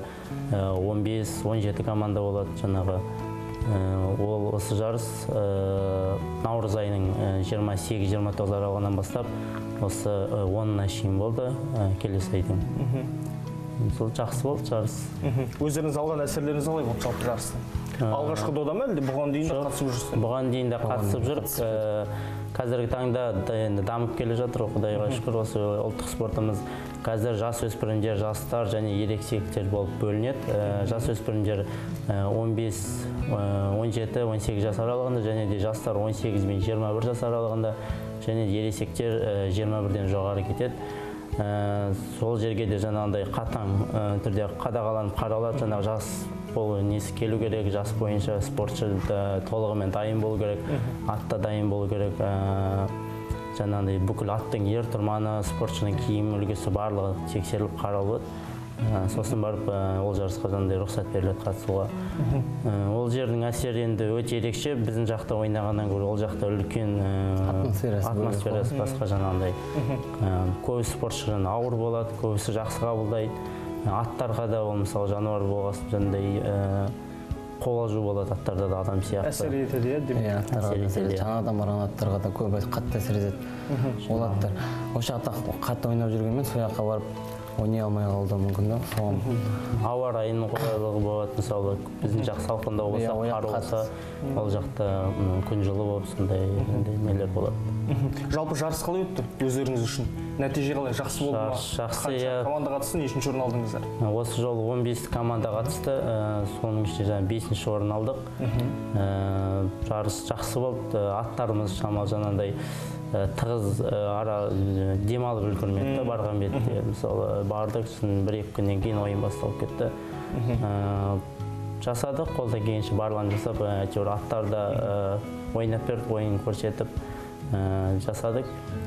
15-17 команда болады жаңағы. Ол осы жарыс наурыз айының 28-29 аралығынан бастап осы 10-на шейін болды, келесі айдың. Сол жақсы болды жарыс. Өздеріңіз алған әсерлеріңіз қалай болды жалпы жарыстан? Алғашқы дода ма әлде бұған дейін де қатысып жүрсің? Бұған дейін де қатысып жүріп, қазіргі таңда дамып келе жатыр, Құдайға шүкір, осы ұлттық спортымыз. Қазір жасөспірімдер, жастар және ересектер болып бөлінеді. Жасөспірімдер 15, 17, 18 жас аралығында, және де жастар 18 мен 21 жас аралығында, және де ересектер 21-ден жоғары кетеді. Сол жерге де жаңағыдай қатаң түрде қадағаланып қаралады, жаңағы жас болу несі келу керек, жас бойынша спортшы толығымен дайын болу керек, атта дайын болу керек. Жаңағыдай бүкіл аттың ер тұрманы, спортшының киім үлгісі барлығы тексеріліп қаралып. Сосын барып ол жарысқа жаңағыдай рұқсат беріледі қатысуға. Ол жердің әсері енді өте ерекше, біздің жақта ойнағаннан гөрі ол жақта үлкен атмосферасы басқа жаңағыдай. Көбісі спортшы ауыр болады, көбісі жақсы қабылдайды. Аттарға да ол мысалы жануар болғасын жаңағыдай қобалжу болады, аттарда да адам сияқты. Әсер етеді, иә? Аттарға жаңадан барған аттарға да көп қатты әсер етеді. Ол аттар осы жақта қатты ойнап жүргенмен сол жаққа барып ойнай алмай қалуы мүмкін да. Ауа райының қолайлылығы болады, мысалы біздің жақ салқында болса, қар болса, ол жақта күн жылы болып сондай нелер болады. Жалпы жарыс қалай өтті өздеріңіз үшін? Нәтиже қалай, жақсы болды ма? Жақсы, иә. Команда қатысты, нешінші орын алдыңыздар? Осы жолы 15 команда қатысты, соның ішінде 5-ші орын алдық. Жарыс жақсы болды, аттарымыз шамалы жаңағыдай тығыз демалып үлгермеді барған бетте. Мысалы бардық, 1-2 күннен кейін ойын басталып кетті. Жасадық, қолдан келгенше барлығын жасап, әйтеуір аттарда ойнап бердік, ойын көрсетіп жасадық.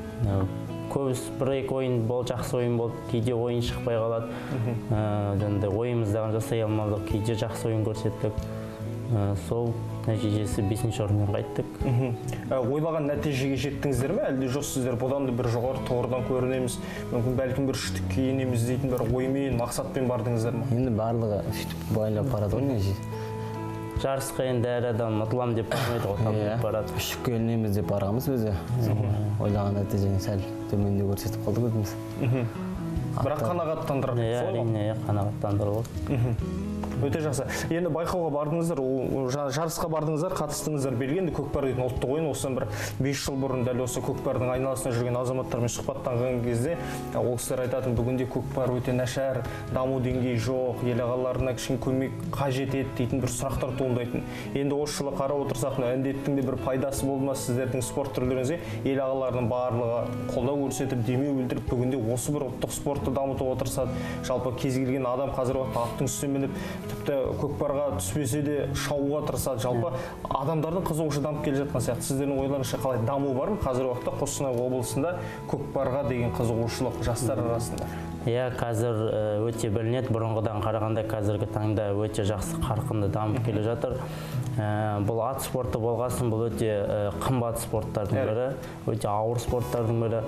Көбісі 1-2 ойын болды, жақсы ойын болды, кейде ойын шықпай қалады. Ойымыздағын жасай алмадық, кейде жақсы ойын көрсеттік. Сол нәтижесі 5-ші орынмен қайттық. Ойлаған нәтижеге жеттіңіздер ме? Әлде жоқ сіздер бұдан да бір жоғары тұғырдан көрінеміз, мүмкін бәлкім бір үштік киінеміз дейтін бір оймен, мақсатпен бардыңыздар ма? Енді барлығы сөйтіп байлап барады ғой не? Жарысқа енді әр адам ұтылам деп бармайды ғой, табылып барады. Үшікке ілінеміз деп барғанбыз өзі. Ойлаған нәтижені сәл төменде көрсетіп қалдық өзіміз. Бірақ қанағаттандырады. Әрине, қанағаттандырылады. Өте жақсы. Енді байқауға бардыңыздар, жарысқа бардыңыздар, қатыстыңыздар. Белгенде көкпар дейтін ұлттық ойын, осыдан бір 5 жыл бұрын дәл осы көкпардың айналасында жүрген азаматтармен сұхбаттанған кезде, ол кісілер айтатын, бүгінде көкпар өте нашар, даму деңгейі жоқ, ел ағаларына кішкене көмек қажет ет дейтін бір сұрақтар туындайтын. Енді осы жылы қарап отырсақ, індеттің де бір пайдасы болды ма сіздердің спорт түрлеріңізге? Ел ағаларының барлығы қолдау көрсетіп, демеу білдіріп, бүгінде осы бір ұлттық спортты дамытуға тырысады. Жалпы кез келген адам қазір аттың үстіне мініп, тіпті көкпарға түспесе де шауға тырысады. Жалпы адамдардың қызығушылығы дамып келе жатқан сияқты. Сіздердің ойларыңызша қалай, даму бар ма қазіргі уақытта Қостанай облысында көкпарға деген қызығушылық жастар арасында? Иә, қазір өте білінеді, бұрынғыдан қарағанда қазіргі таңда өте жақсы қарқынды дамып келе жатыр. Бұл ат спорты болғасын, бұл өте қымбат спорттардың бірі, өте ауыр спорттардың бірі.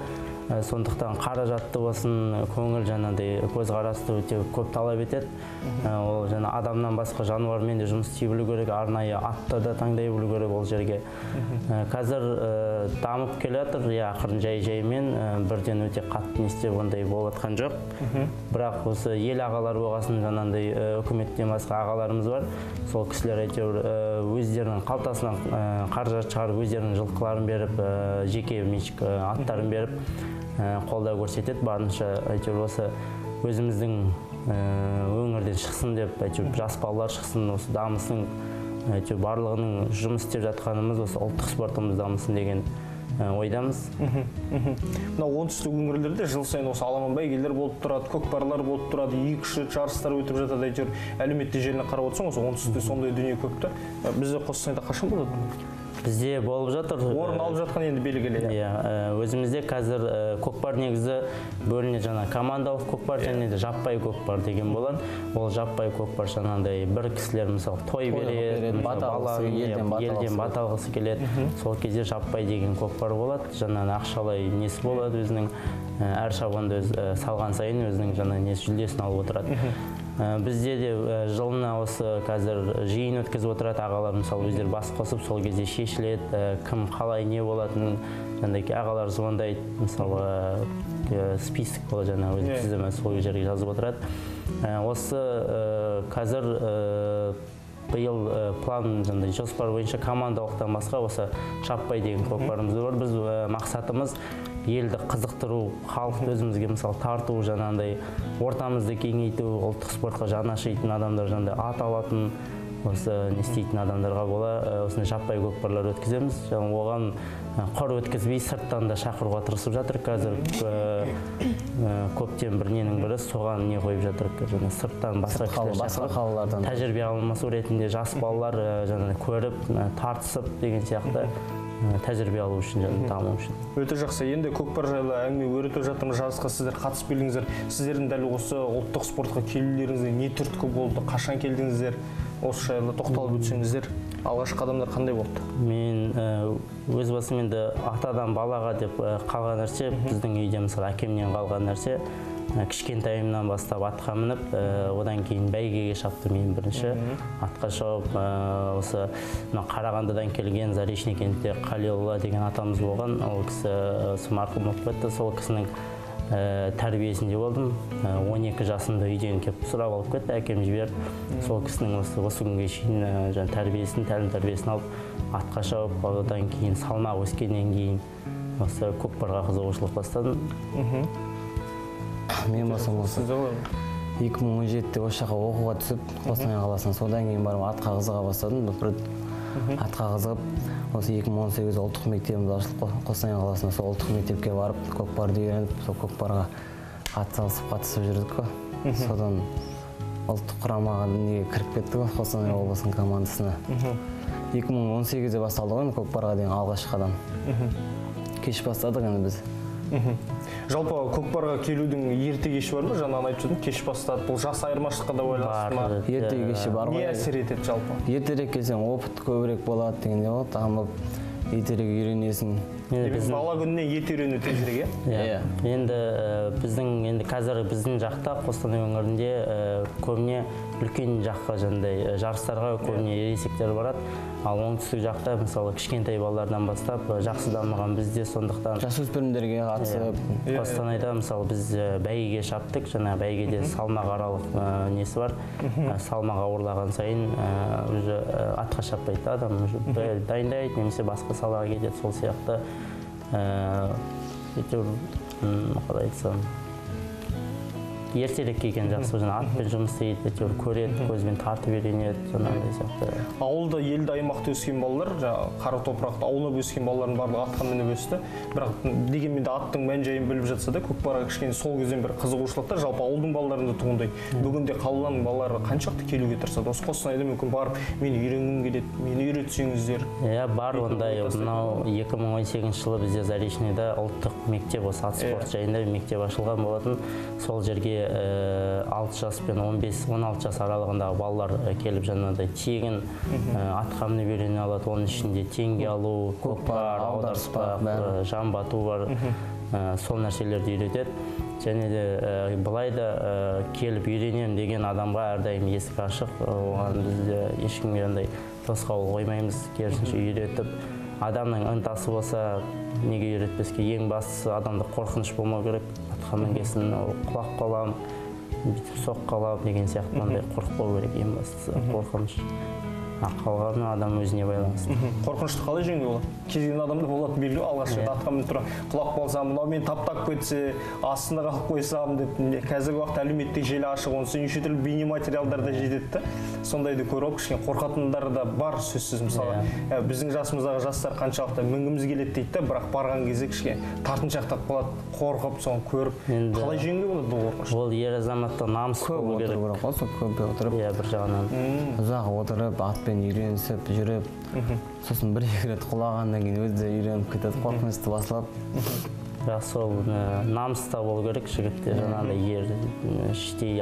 Сондықтан қаражатты болсын, көңіл жаңағыдай көзқарасты өте көп талап етеді. Ол жаңа адамнан басқа жануармен де жұмыс істей білу керек, арнайы атты да таңдай білу керек ол жерге. Қазір дамып келе жатыр, ақырын жай-жаймен бірден өте қатты не істеп ондай болып жатқан жоқ. Бірақ осы ел ағалар болғасын, жаңағыдай үкіметтен басқа ағаларымыз бар. Сол кісілер әйтеуір өздерінің қалтасынан қаражат шығарып, өздерінің жылқыларын беріп, жеке меншік аттарын беріп қолдау көрсетеді. Барынша әйтеуір осы өзіміздің өңірден шықсын деп, әйтеуір жас балалар шықсын, осы дамысын, әйтеуір барлығының жұмыс істеп жатқанымыз осы ұлттық спортымыз дамысын деген ойдамыз. Мына оңтүстік өңірлерде жыл сайын осы аламан бәйгелер болып тұрады, көкпарлар болып тұрады, 2-3 рет жарыстар өтіп жатады. Әйтеуір әлеуметтік желіні қарап отырсаң, осы оңтүстікте сондай дүние көп та. Бізде Қостанайда қашан болады? Бізде болып жатыр. Орын алып жатқан енді белгілі. Өзімізде қазір көкпар негізі бөліне жаңа командалық көкпар және де жаппай көкпар деген болады. Ол жаппай көкпар жаңағыдай бір кісілер мысалы той береді, елден бата алғысы келеді. Сол кезде жаппай деген көкпар болады. Жаңағы ақшалай несі болады өзінің, әр шабанды салған сайын өзінің жаңа несі жүлдесін алып отырады. Бізде де жылына осы қазір жиын өткізіп отырады, ағалар мысалы өздері бас қосып, сол кезде шешіледі, кім қалай не болатынын, жаңағыдай ағалар звондайды, мысалы список болады, жаңа өзі тізімі сол жерге жазып отырады. Осы қазір биыл план жаңағыдай жоспар бойынша командалықтан басқа осы жаппай деген көкпарымыз бар. Біз мақсатымыз елді қызықтыру, халықты өзімізге мысалы тарту, жаңағыдай ортамызды кеңейту, ұлттық спортқа жаны ашитын адамдар, жаңағыдай ат алатын, осы не істейтін адамдарға бола осындай жаппай көкпарлар өткіземіз. Оған қор өткізбей сырттан да шақыруға тырысып жатыр. Қазір көптен бір ненің бірі соған не қойып жатыр. Сырттан басқа қалалардан тәжірибе алмасу ретінде жас балалар көріп, тартысып деген сияқты тәжірибе алу үшін, даму үшін. Өте жақсы. Енді көкпар жайлы әңгіме өрбітіп жатырмыз, жарысқа сіздер қатысып келдіңіздер. Сіздердің дәл осы ұлттық спортқа келулеріңізде не түрткі болды, қашан келдіңіздер? Осы жайлы тоқталып өтсеңіздер, алғашқы қадамдар қандай болды? Мен өз басым енді атадан балаға деп қалған нәрсе, біздің үйде мысалы әкемнен қалған нәрсе, кішкентайымнан бастап атқа мініп, одан кейін бәйгеге шаптым ең бірінші. Атқа шауып, осы Қарағандыдан келген Заречный кентте Қалиолла деген атамыз болған, ол кісі марқұм болып кетті, сол кісінің тәрбиесінде болдым. 12 жасында үйден келіп сұрап алып кетті, әкем жіберіп. Сол кісінің осы күнге шейін тәрбиесін, тәлім тәрбиесін алып атқа шауып, одан кейін салмақ өскеннен кейін осы көкпарға қызығушылық бастадым. Мен болсам осы 2017-те осы жаққа оқуға түсіп, Қостанай қаласына, содан кейін барып атқа қызыға бастадым. Атқа қызығып, осы 2018 ұлттық мектебіміз ашылып, Қостанай қаласына сол ұлттық мектепке барып, көкпарды үйреніп, сол көкпарға атсалысып қатысып жүрдік қой. Содан ұлттық құрамаға неге кіріп кеттік қой, Қостанай облысының командасына. 2018-де басталды ғой көкпарға деген алғашқы қадам. Кеш бастадық енді біз. Жалпы көкпарға келудің ерте кеші бар ма? Жаңа айтып жүрдім, кеш бастады. Бұл жас айырмашылыққа да байланысты ма? Ерте кеші бар ғой. Не әсер етеді жалпы? Ертерек келсең опыт көбірек болады дегенде ғой, дамып, ертерек үйренесің. Бала күнінен ет үйрену тезірек, иә? Енді біздің қазір біздің жақта Қостанай өңірінде көбіне үлкен жаққа жаңағыдай жарыстарға көбіне ересектер барады. Ал оңтүстік жақта мысалы кішкентай балалардан бастап жақсы дамыған бізде, сондықтан жасөспірімдерге қатысып, Қостанайда мысалы біз бәйгеге шаптық, жаңа бәйгеде салмақ аралық несі бар. Салмақ ауырлаған сайын атқа шаппайды адам, дайындайды, немесе басқа салаға кетеді, сол сияқты. Қалай айтсам, ертерек келген жақсы, атпен жұмыс істейді, көреді, көзбен тартып үйренеді, сондай сияқты. Ауылда, елді аймақта өскен балалар, қара топырақты аулап өскен балалардың барлығы атқа мініп өсті. Бірақ дегенмен де аттың мән-жайын біліп жатса да, көкпарға кішкене сол кезден бір қызығушылықтар жалпы ауылдың балаларында туындайды. Бүгінде қаланың балалары қаншақты келуге тырысады? Осы Қостанайда мүмкін барып, мен үйренгім келеді, мені үйретсеңіздер. Иә, бар ондай. Мынау 2018 жылы бізде Заречныйда ұлттық мектеп, осы ат спорт жайында мектеп ашылған болатын. Сол жерге 6 жас пен 15-16 жас аралығындағы балалар келіп жаңағыдай тегін атқа мініп үйрене алады. Оның ішінде теңге алу, көкпар, аударыспақ, жамбы ату бар. сол нәрселерді үйретеді. Және де былай да келіп үйренем деген адамға әрдайым есік ашық. Оған бізде ешкімге андай тосқауыл қоймаймыз, керісінше үйретіп. Адамның ынтасы болса, неге үйретпеске? Ең бастысы адамда қорқыныш болмау керек. Атқа мінгесін құлап қалам, соқ қалап деген сияқты ондай қорықпау керек. Ең бастысы қорқыныш. Қалғаны адам өзіне байланысты. Қорқынышты қалай жеңуге болады? Кез келген адамда болады белгілі, алғаш рет атқа мініп тұра құлап қалсам, мынау мен таптап кетсе, астына қалып қойсам деп. Қазіргі уақытта әлеуметтік желі ашық, онысы неше түрлі бейнематериалдар да жетеді. Сондайды көріп, кішкене қорқатындар да бар сөзсіз. Мысалы, біздің жасымыздағы жастар қаншалықты мінгіміз келеді дейді, бірақ барған кезде кішкене тартыншақтап қалады, қорқып, соны көріп. Қалай жеңуге болады бұл қорқыныш? Ол ер азаматта намыс болу керек. Көп отырып, бір жағынан ұзақ отырып, атпен үйренісіп жүріп, сосын бір-екі рет құлағаннан кейін өзі үйреніп кетеді, қорқынышты басылап. Бірақ сол намыста болу керек жігітте, жаңағыдай ер іштей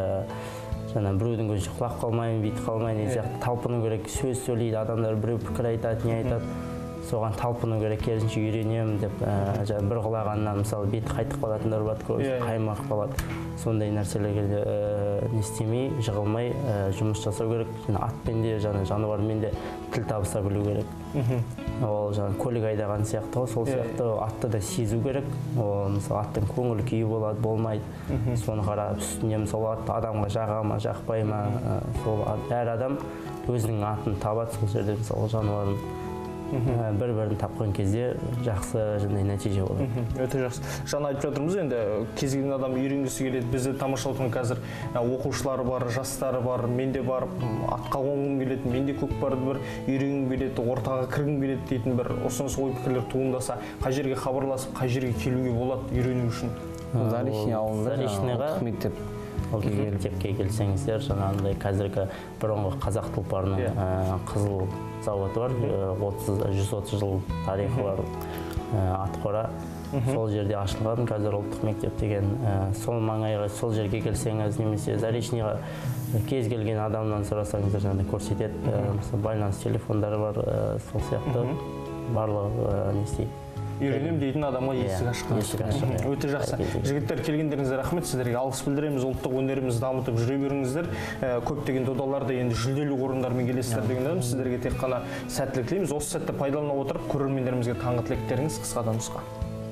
біреудің көзінше құлап қалмайын, бүйтіп қалмайын деген сияқты талпыну керек. Сөз сөйлейді, адамдар біреу пікір айтады, не айтады, соған талпыну керек, керісінше үйренемін деп. Бір құлағаннан мысалы беті қайтып қалатындар бар, қаймақ қалады. Сондай нәрселерге не істемей, жығылмай жұмыс жасау керек. Атпен де, жануармен де тіл табыса білу керек. Ол көлік айдаған сияқты, сол сияқты атты да сезу керек. Мысалы аттың көңіл күйі болады, болмайды. Соны қарап үстіне мысалы адамға жаға ма, жақпай ма, сол әр адам өзінің атын табады сол жерде, мысалы жануарын. Бір-бірін тапқан кезде жақсы нәтиже болады. Өте жақсы. Жаңа айтып жатырмыз, енді кез келген адам үйренгісі келеді. Бізді тамашалап отырған қазір оқушылары бар, жастары бар, мен де барып атқа қонғым келеді, мен де көкпарды бір үйренгім келеді, ортаға кіргім келеді дейтін бір ұсыныс ой пікірлер туындаса, қай жерге хабарласып, қай жерге келуге болады үйрену үшін? Заречный ауылында мектепке келсеңіздер, жаңағындай қазіргі бұрынғы қазақ тұлпарының қызыл заводы бар, 130 жыл тарихы бар атқора. Сол жерде ашылған қазір ұлттық мектеп деген. Сол маңайға, сол жерге келсеңіз, немесе Заречныйға кез келген адамнан сұрасаңыздар жаңағыдай көрсетеді. Байланыс телефондары бар, сол сияқты барлығы не істейді. Үйренем дейтін адамға есік ашық. Өте жақсы. Жігіттер, келгендеріңізге рахмет, сіздерге алғыс білдіреміз. Ұлттық өнерімізді дамытып жүре беріңіздер. Көптеген додаларда енді жүлделі орындармен келесіздер деген едім. Сіздерге тек қана сәттілік тілейміз. Осы сәтті пайдалана отырып, көрермендерімізге таңғы тілектеріңіз қысқадан нұсқа.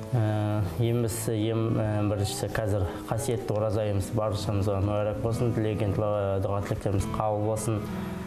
Ең біріншісі қазір қасиетті ораза айымыз баршамызға мүбәрәк болсын. Тілеген дұға тілектеріміз қабыл болсын.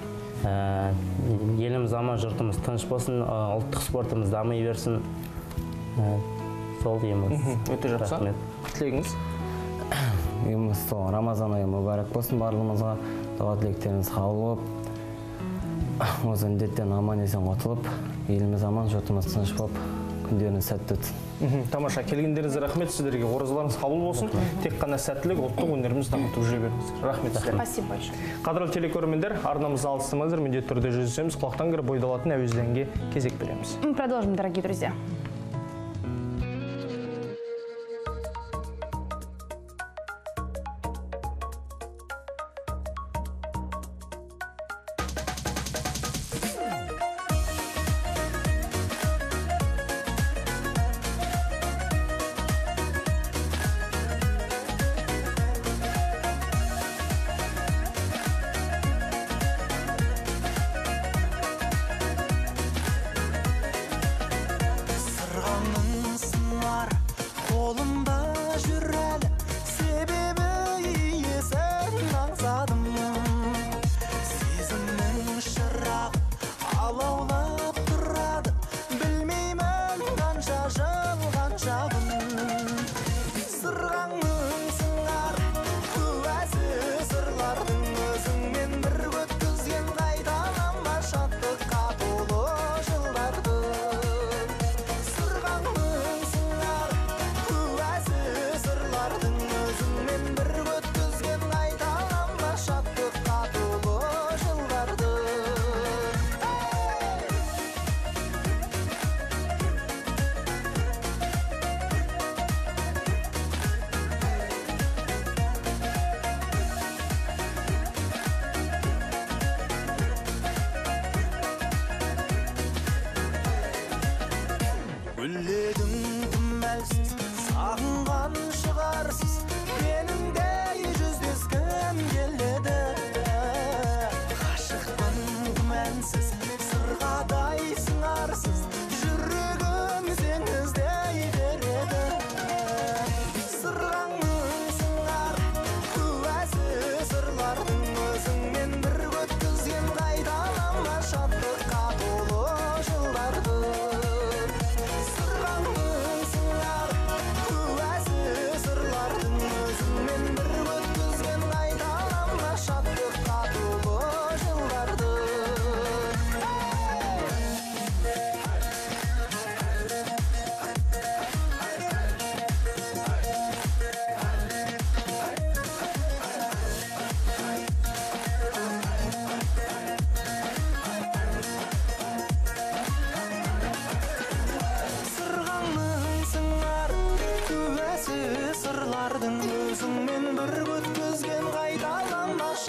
Еліміз аман, жұртымыз тыныш болсын. Ұлттық спортымыз дами берсін. Сол дейміз. Өте жақсы. Тілегіңіз? Еміз сол Рамазан айы мүбәрәк болсын барлығымызға. Дұға тілектеріңіз қабыл болып, осы індеттен аман есен құтылып, еліміз аман, жұртымыз тыныш болып, күндеріңіз сәтті өтсін. Тамаша, келгендеріңізге рахмет, сіздерге оразаларыңыз қабыл болсын. Тек қана сәттілік, ұлттық өнерімізді дамытып жүре беріңіздер. Рахмет сіздерге. Спасибо большое. Қадірлі телекөрермендер, арнамызды алыстырмаңыздар, міндетті түрде жүздесеміз, құлақтан кіріп бойдалатын әуезденге кезек береміз. Продолжим, дорогие друзья.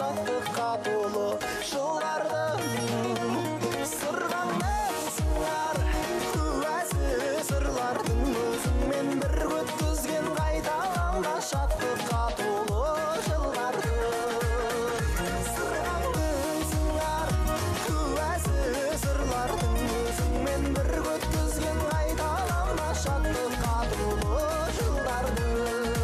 шаттыққа толы жылдардың сырғаңның сыңар куәсі сырлардың өзіңмен бір өткізген қайталанға шаттыққа толы жылдардың сырғаңның сыңар куәсі сырлардың өзіңмен бір өткізген қайталанға шаттыққа толы жылдардың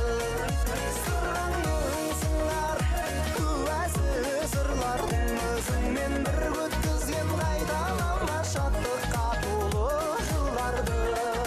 сырғаңның сыңар куәсі сырлардың өзіңмен бір өткізген қайталанға шаттыққа толы жылдардың.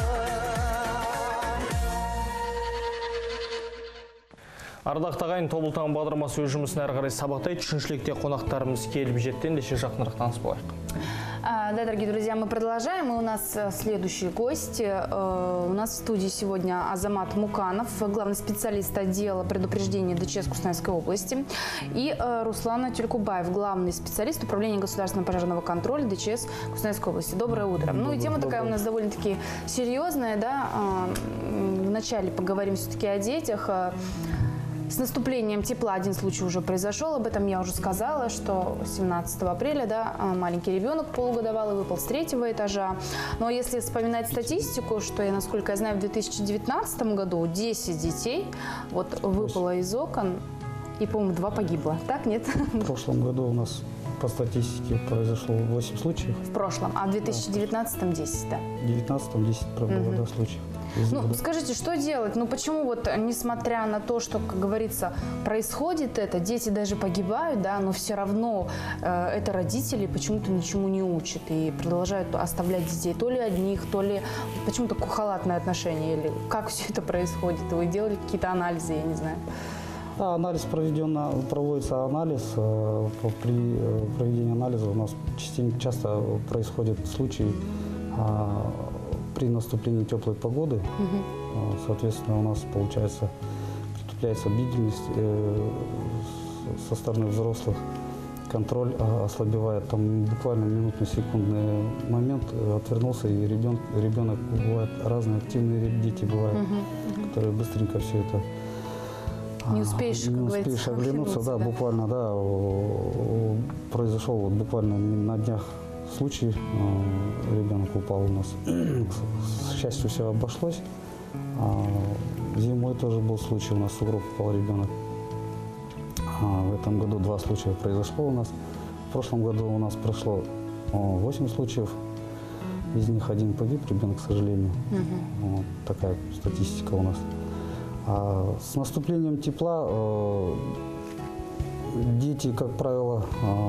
Ардақты ағайын, Тобыл таңы бағдарламасы өз жұмысын әрі қарай сабақтайды. Үшіншілікте қонақтарымыз келіп жетті, ендеше жақынырақ таныс болайық. Да, дорогие друзья, мы продолжаем. И у нас следующие гости. У нас в студии сегодня Азамат Муканов, главный специалист отдела предупреждения ДЧС Кустанайской области, и Руслана Тюлькубаев, главный специалист управления государственного пожарного контроля ДЧС Кустанайской области. Доброе утро. Ну и тема такая у нас довольно-таки серьезная, да. Вначале поговорим все-таки о детях. С наступлением тепла один случай уже произошел, об этом я уже сказала, что 17 апреля, да, маленький ребенок полугодовалый выпал с 3-го этажа. Но если вспоминать статистику, что, насколько я знаю, в 2019 году 10 детей вот выпало из окон, и, по-моему, 2 погибло. Так, нет? В прошлом году у нас по статистике произошло 8 случаев. В прошлом, а в 2019 10, да? В 2019 10 было 2 случая. Ну, скажите, что делать? Ну, почему вот, несмотря на то, что, как говорится, происходит это, дети даже погибают, да, но все равно это родители почему-то ничему не учат и продолжают оставлять детей то ли одних, то ли почему такое халатное отношение, или как все это происходит? Вы делали какие-то анализы, я не знаю. Да, анализ проводится анализ. При проведении анализа у нас часто происходят случаи при наступлении теплой погоды. Соответственно, у нас, получается, притупляется бдительность со стороны взрослых, контроль ослабевает. Там буквально минутный, секундный момент отвернулся, и ребенок, бывает разные активные дети бывают, которые быстренько все это... Не успеешь, оглянуться, да, буквально, да, произошел вот буквально на днях случай, ребенок упал у нас. К счастью, все обошлось. Зимой тоже был случай, у нас в сугроб упал ребенок. В этом году 2 случая произошло у нас. В прошлом году у нас прошло 8 случаев, из них 1 погиб ребенок, к сожалению. Вот такая статистика у нас. С наступлением тепла дети, как правило,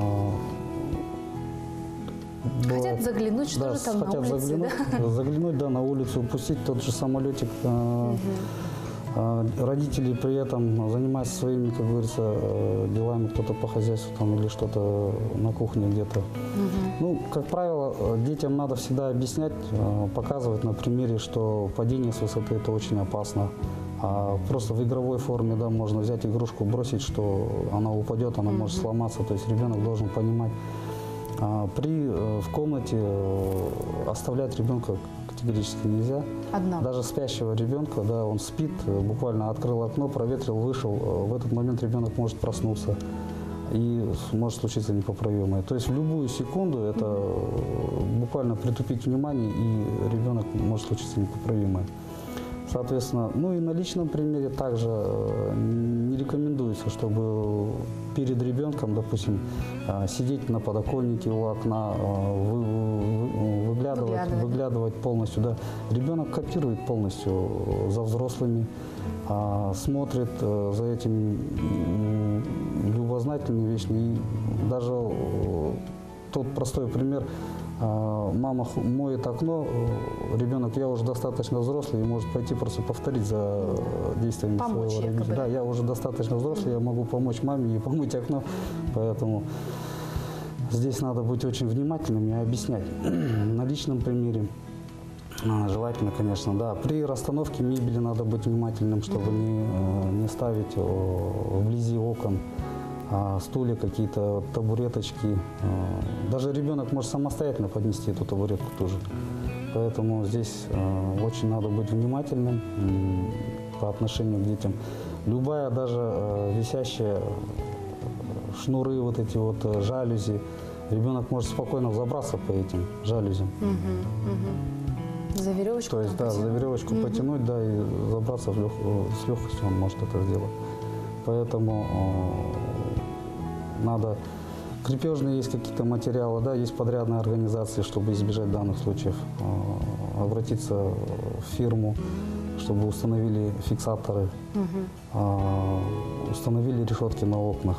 хотят заглянуть, что же там на улице, заглянуть, да, на улицу, упустить тот же самолетик. Родители при этом занимаются своими, как говорится, делами, кто-то по хозяйству там, или что-то на кухне где-то. Ну, как правило, детям надо всегда объяснять, показывать на примере, что падение с высоты – это очень опасно. Просто в игровой форме, да, можно взять игрушку, бросить, что она упадет, она может сломаться. То есть ребенок должен понимать. В комнате оставлять ребенка категорически нельзя. Даже спящего ребенка, да, он спит, буквально открыл окно, проветрил, вышел. В этот момент ребенок может проснуться и может случиться непоправимое. То есть в любую секунду это буквально притупить внимание, и ребенок может случиться непоправимое. Соответственно, ну и на личном примере также не рекомендуется, чтобы перед ребенком, допустим, сидеть на подоконнике у окна, выглядывать полностью. Да. Ребенок копирует полностью за взрослыми, смотрит за этим любознательными вещами. И даже тот простой пример. Мама моет окно, ребенок, я уже достаточно взрослый, и может пойти просто повторить за действиями своего родителя. Да, я уже достаточно взрослый, я могу помочь маме и помыть окно, поэтому здесь надо быть очень внимательным и объяснять. На личном примере желательно, конечно, да. При расстановке мебели надо быть внимательным, чтобы не ставить вблизи окон стулья, какие-то табуреточки. Даже ребенок может самостоятельно поднести эту табуретку тоже. Поэтому здесь очень надо быть внимательным по отношению к детям. Любая даже висящая шнуры, вот эти вот жалюзи. Ребенок может спокойно взобраться по этим жалюзям. За веревочку? То есть, да, за веревочку потянуть, да, и забраться с легкостью он может это сделать. Поэтому надо... Крепежные есть какие-то материалы, да, есть подрядные организации, чтобы избежать данных случаев. Обратиться в фирму, чтобы установили фиксаторы, установили решетки на окнах.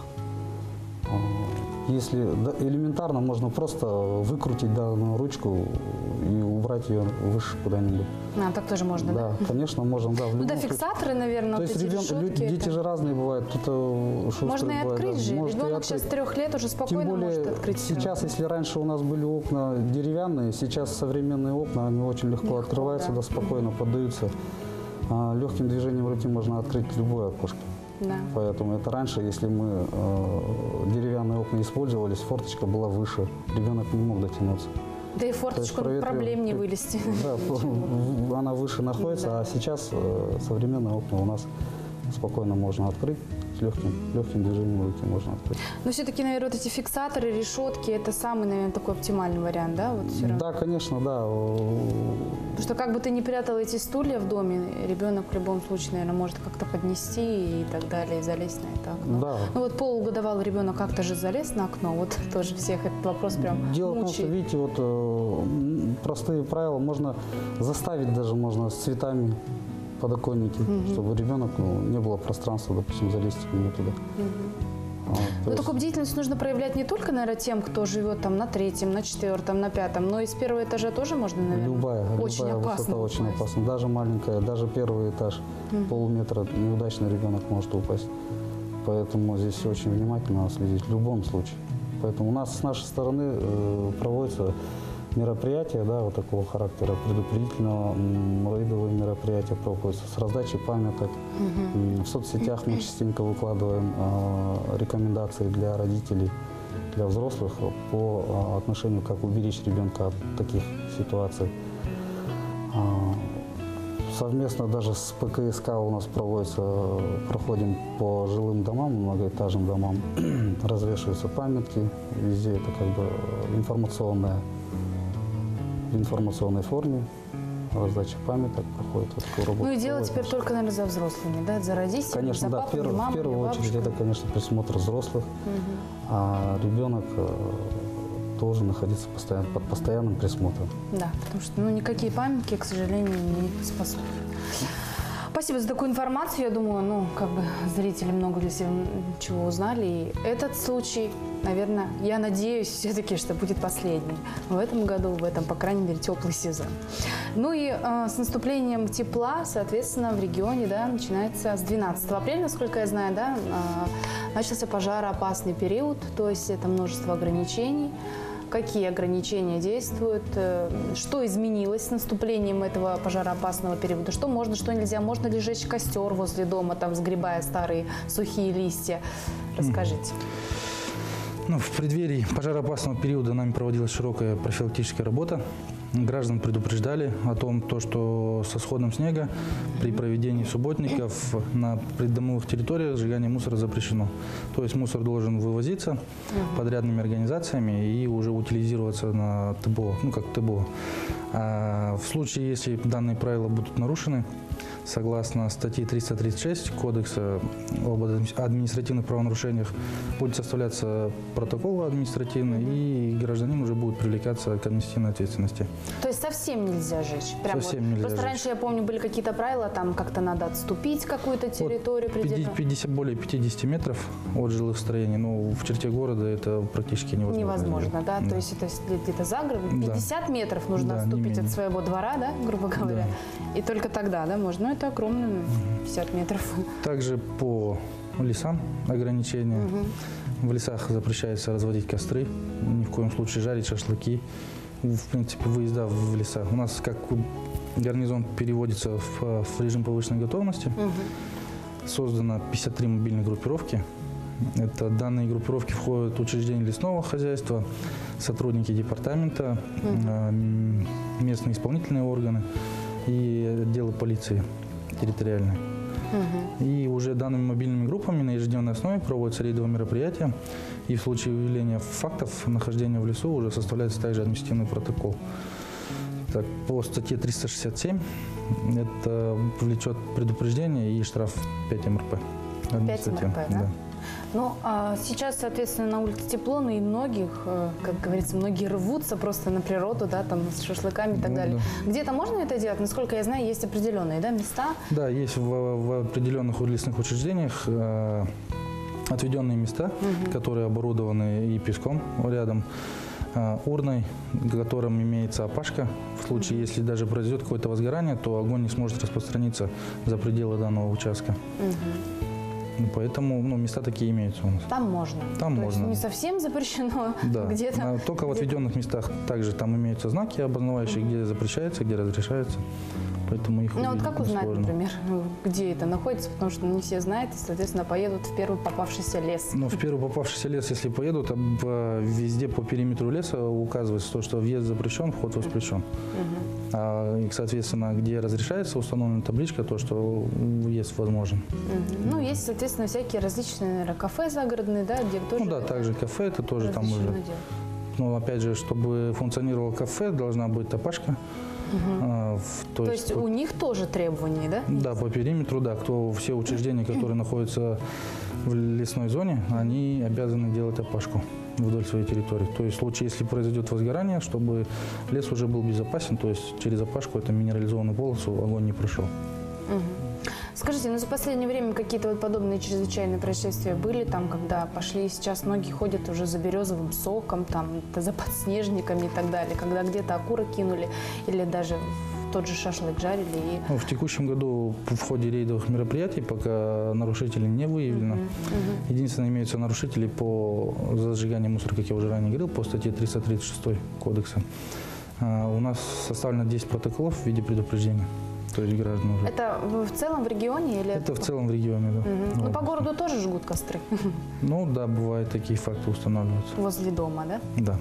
Если элементарно, можно просто выкрутить данную ручку и убрать ее выше куда-нибудь. Так тоже можно, да? Да, конечно, можем, да. Ну да, фиксаторы, наверное, то вот есть эти решетки. дети же разные бывают. Можно и открыть же. Ребенок сейчас 3 лет уже спокойно может открыть. Сейчас, если раньше у нас были окна деревянные, сейчас современные окна, они очень легко открываются, да, спокойно поддаются. Легким движением руки можно открыть любое окошко. Да. Поэтому это раньше, если мы деревянные окна использовались, форточка была выше, ребенок не мог дотянуться. Да и форточку проблем не вылезти. Да, она выше находится, а сейчас современные окна у нас спокойно можно открыть. С легким движением руки можно открыть. Но все-таки, наверное, вот эти фиксаторы, решетки, это самый, наверное, такой оптимальный вариант, да? Вот все равно. Да, конечно, да. Потому что как бы ты ни прятал эти стулья в доме, ребенок в любом случае, наверное, может как-то поднести и так далее, и залезть на это окно. Да. Ну вот полугодовалый ребенок как-то же залез на окно, вот тоже всех этот вопрос прям Дело в том, что, видите, вот простые правила можно заставить даже, можно с цветами подоконники, чтобы ребенку не было пространства, допустим, залезть к нему туда. Но такую бдительность нужно проявлять не только, наверное, тем, кто живет там на 3-м, на 4-м, на 5-м, но и с 1-го этажа тоже можно, наверное? Любая высота очень опасна. Даже маленькая, даже 1-й этаж, полуметра, неудачный ребенок может упасть. Поэтому здесь очень внимательно надо следить в любом случае. Поэтому у нас с нашей стороны проводятся мероприятия, да, вот такого характера, предупредительного, рейдовые мероприятия проводятся с раздачей памяток. В соцсетях мы частенько выкладываем рекомендации для родителей, для взрослых по отношению, как уберечь ребенка от таких ситуаций. Совместно даже с ПКСК у нас проходим по жилым домам, многоэтажным домам, развешиваются памятки, везде это как бы в информационной форме, раздача памяток проходит. Вот такую работу. Ну и дело теперь только, наверное, за взрослыми, да, за родителями, конечно, за да, папами, мамами, в первую очередь это, конечно, присмотр взрослых, а ребенок должен находиться под постоянным присмотром. Да, потому что никакие памятки, к сожалению, не спасут. Спасибо за такую информацию. Я думаю, зрители много для себя чего узнали. И этот случай, наверное, я надеюсь все-таки, что будет последний. В этом году, в этом, по крайней мере, теплый сезон. Ну и с наступлением тепла, соответственно, в регионе, да, начинается с 12 апреля, насколько я знаю, да, начался пожароопасный период, то есть это множество ограничений. Какие ограничения действуют, что изменилось с наступлением этого пожароопасного периода, что можно, что нельзя, можно ли жечь костер возле дома, там, сгребая старые сухие листья. Расскажите. В преддверии пожароопасного периода нами проводилась широкая профилактическая работа. Граждан предупреждали о том, что со сходом снега при проведении субботников на придомовых территориях сжигание мусора запрещено. То есть мусор должен вывозиться подрядными организациями и уже утилизироваться на ТБО, как ТБО. А в случае, если данные правила будут нарушены, согласно статье 336 Кодекса об административных правонарушениях, будет составляться протокол административный, и гражданин уже будет привлекаться к административной ответственности. То есть совсем нельзя жечь? Прям совсем нельзя Просто жечь. Раньше, я помню, были какие-то правила, там как-то надо отступить какую-то территорию. Более 50 метров от жилых строений, но в черте города это практически невозможно. Невозможно, да? То есть это где-то за городом. 50 метров нужно отступить от своего двора, да, грубо говоря. И только тогда, да, можно. Ну, это огромно, 50 метров. Также по лесам ограничения. В лесах запрещается разводить костры, ни в коем случае жарить шашлыки. В принципе, выезда в леса. У нас как гарнизон переводится в режим повышенной готовности. Создано 53 мобильные группировки. Это данные группировки входят в учреждения лесного хозяйства, сотрудники департамента, местные исполнительные органы и отделы полиции территориальные. И уже данными мобильными группами на ежедневной основе проводятся рейдовые мероприятия. И в случае выявления фактов нахождения в лесу уже составляется также административный протокол. Так, по статье 367 это влечет предупреждение и штраф 5 МРП. 5 МРП, да? Ну, сейчас, соответственно, на улице тепло, но и многих, как говорится, многие рвутся просто на природу, да, там, с шашлыками и так далее. Да. Где-то можно это делать? Насколько я знаю, есть определенные, да, места? Да, есть в определенных лесных учреждениях отведенные места, которые оборудованы и песком рядом, урной, в котором имеется опашка. В случае, если даже произойдет какое-то возгорание, то огонь не сможет распространиться за пределы данного участка. Поэтому места такие имеются у нас. Там можно? Там можно. Есть не совсем запрещено? Да, где-то, только в отведенных местах. Также там имеются знаки, обозначающие, где запрещается, где разрешается. Поэтому их вот как узнать, сложно. например, где это находится? Потому что не все знают и, соответственно, поедут в первый попавшийся лес. В первый попавшийся лес, если поедут, везде по периметру леса указывается то, что въезд запрещен, вход воспрещен. И, соответственно, где разрешается, установлена табличка, то, что въезд возможен. Ну, есть, соответственно, всякие различные, наверное, кафе загородные, да, где тоже... Ну да, также кафе, это тоже там уже... Но, опять же, чтобы функционировало кафе, должна быть опашка. То есть у них тоже требования, да? Да, по периметру, да. Все учреждения, которые находятся в лесной зоне, они обязаны делать опашку вдоль своей территории. То есть в случае, если произойдет возгорание, чтобы лес уже был безопасен, то есть через опашку, это минерализованную полосу, огонь не прошел. Скажите, за последнее время какие-то вот подобные чрезвычайные происшествия были, там, когда пошли, сейчас многие ходят уже за березовым соком, там, за подснежниками и так далее, когда где-то окурок кинули или даже тот же шашлык жарили? В текущем году в ходе рейдовых мероприятий пока нарушителей не выявлено. Единственное, имеются нарушители по зажиганию мусора, как я уже ранее говорил, по статье 336 кодекса. У нас составлено 10 протоколов в виде предупреждения. То есть граждан уже. Это в целом в регионе? Или это в целом в регионе, да. Ну, по городу тоже жгут костры? Ну, да, бывают такие факты устанавливаются. Возле дома, да? Да.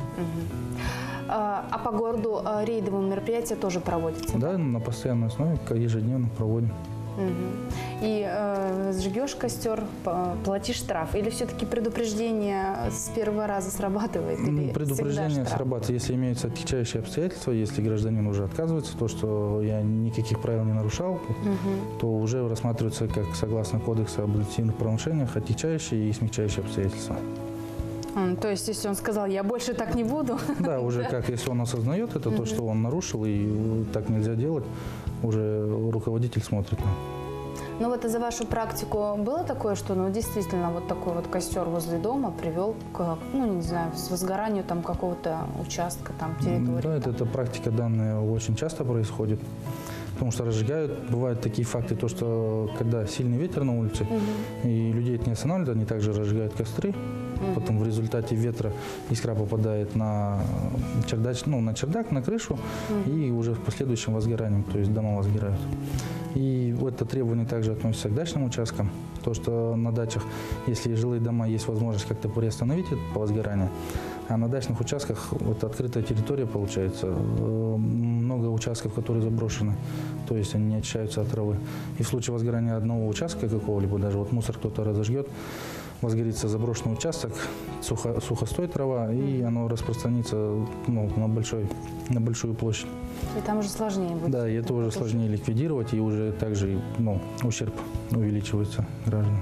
А по городу рейдовые мероприятия тоже проводятся? Да, на постоянной основе, ежедневно проводим. И сжигешь костер, платишь штраф? Или все-таки предупреждение с первого раза срабатывает? Или предупреждение срабатывает, если имеются отягчающие обстоятельства, если гражданин уже отказывается, то, что я никаких правил не нарушал, то уже рассматривается как согласно кодекса об административных правонарушениях отягчающие и смягчающие обстоятельства. То есть, если он сказал, я больше так не буду? Да, уже как, если он осознает это, то, что он нарушил, и так нельзя делать, уже руководитель смотрит на. Ну вот за вашу практику было такое, что действительно вот такой вот костер возле дома привел к, не знаю, возгоранию там какого-то участка, там, территории? Да, эта практика данная очень часто происходит. Потому что разжигают, бывают такие факты, то, что когда сильный ветер на улице, и людей это не останавливает, они также разжигают костры, потом в результате ветра искра попадает на чердак, на крышу, и уже в последующем возгоранием, то есть дома возгорают. И это требование также относится к дачным участкам, то, что на дачах, если жилые дома, есть возможность как-то приостановить это по возгоранию, а на дачных участках вот открытая территория получается, много участков, которые заброшены, то есть они не очищаются от травы. И в случае возгорания одного участка какого-либо, даже вот мусор кто-то разожгет, возгорится заброшенный участок, сухостой трава, и оно распространится на большую площадь. И там уже сложнее будет. Да, и это уже сложнее ликвидировать, и уже также ущерб увеличивается гражданам.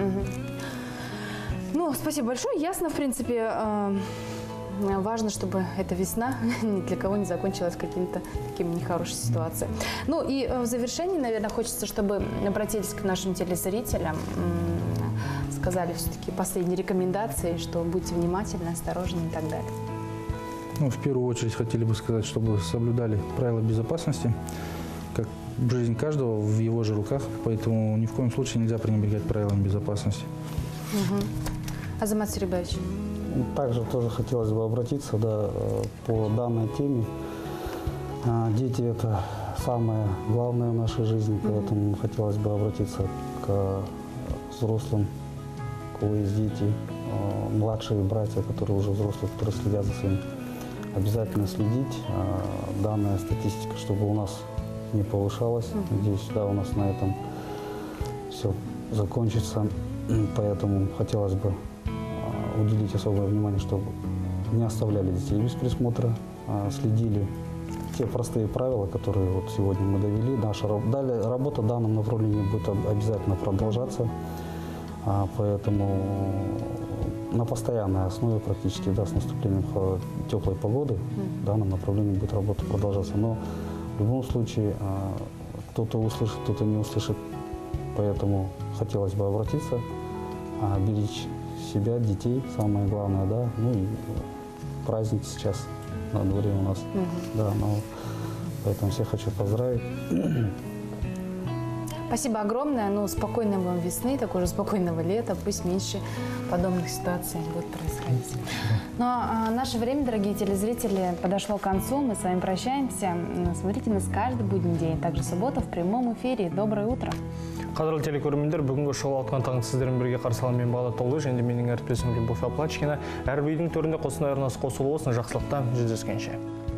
Спасибо большое. Ясно, в принципе, важно, чтобы эта весна ни для кого не закончилась каким-то таким нехорошей ситуацией. И в завершении, наверное, хочется, чтобы обратились к нашим телезрителям, сказали все-таки последние рекомендации, что будьте внимательны, осторожны и так далее. В первую очередь хотели бы сказать, чтобы соблюдали правила безопасности, как жизнь каждого в его же руках, поэтому ни в коем случае нельзя пренебрегать правилами безопасности. Азамат Серебаевич. Также тоже хотелось бы обратиться по данной теме. Дети – это самое главное в нашей жизни, поэтому хотелось бы обратиться к взрослым, у кого есть дети, младшие братья, которые уже взрослые, которые следят за своим. Обязательно следить. Данная статистика, чтобы у нас не повышалась. Надеюсь, у нас на этом все закончится. Поэтому хотелось бы уделить особое внимание, чтобы не оставляли детей без присмотра, следили те простые правила, которые вот сегодня мы довели. Далее работа в данном направлении будет обязательно продолжаться, поэтому на постоянной основе практически, да, с наступлением теплой погоды в данном направлении будет работа продолжаться. Но в любом случае кто-то услышит, кто-то не услышит, поэтому хотелось бы обратиться, беречь себя, детей, самое главное, да, ну и праздник сейчас на дворе у нас, да, но поэтому всех хочу поздравить. Спасибо огромное. Ну, спокойной вам весны, такого же спокойного лета. Пусть меньше подобных ситуаций будет происходить. Ну, а наше время, дорогие телезрители, подошло к концу. Мы с вами прощаемся. Смотрите нас каждый будний день. Также суббота в прямом эфире. Доброе утро. Қадірлі телекөрермендер, бүгінгі шоу атқан таңды сіздермен бірге қарсы аламын. Мен Бағдат Толы, және менің әріптесім Любовь Аплачкина. Әр үйдің төрінде Қостанай арнасы қосулы болсын. Жақсылықта жүздескенше.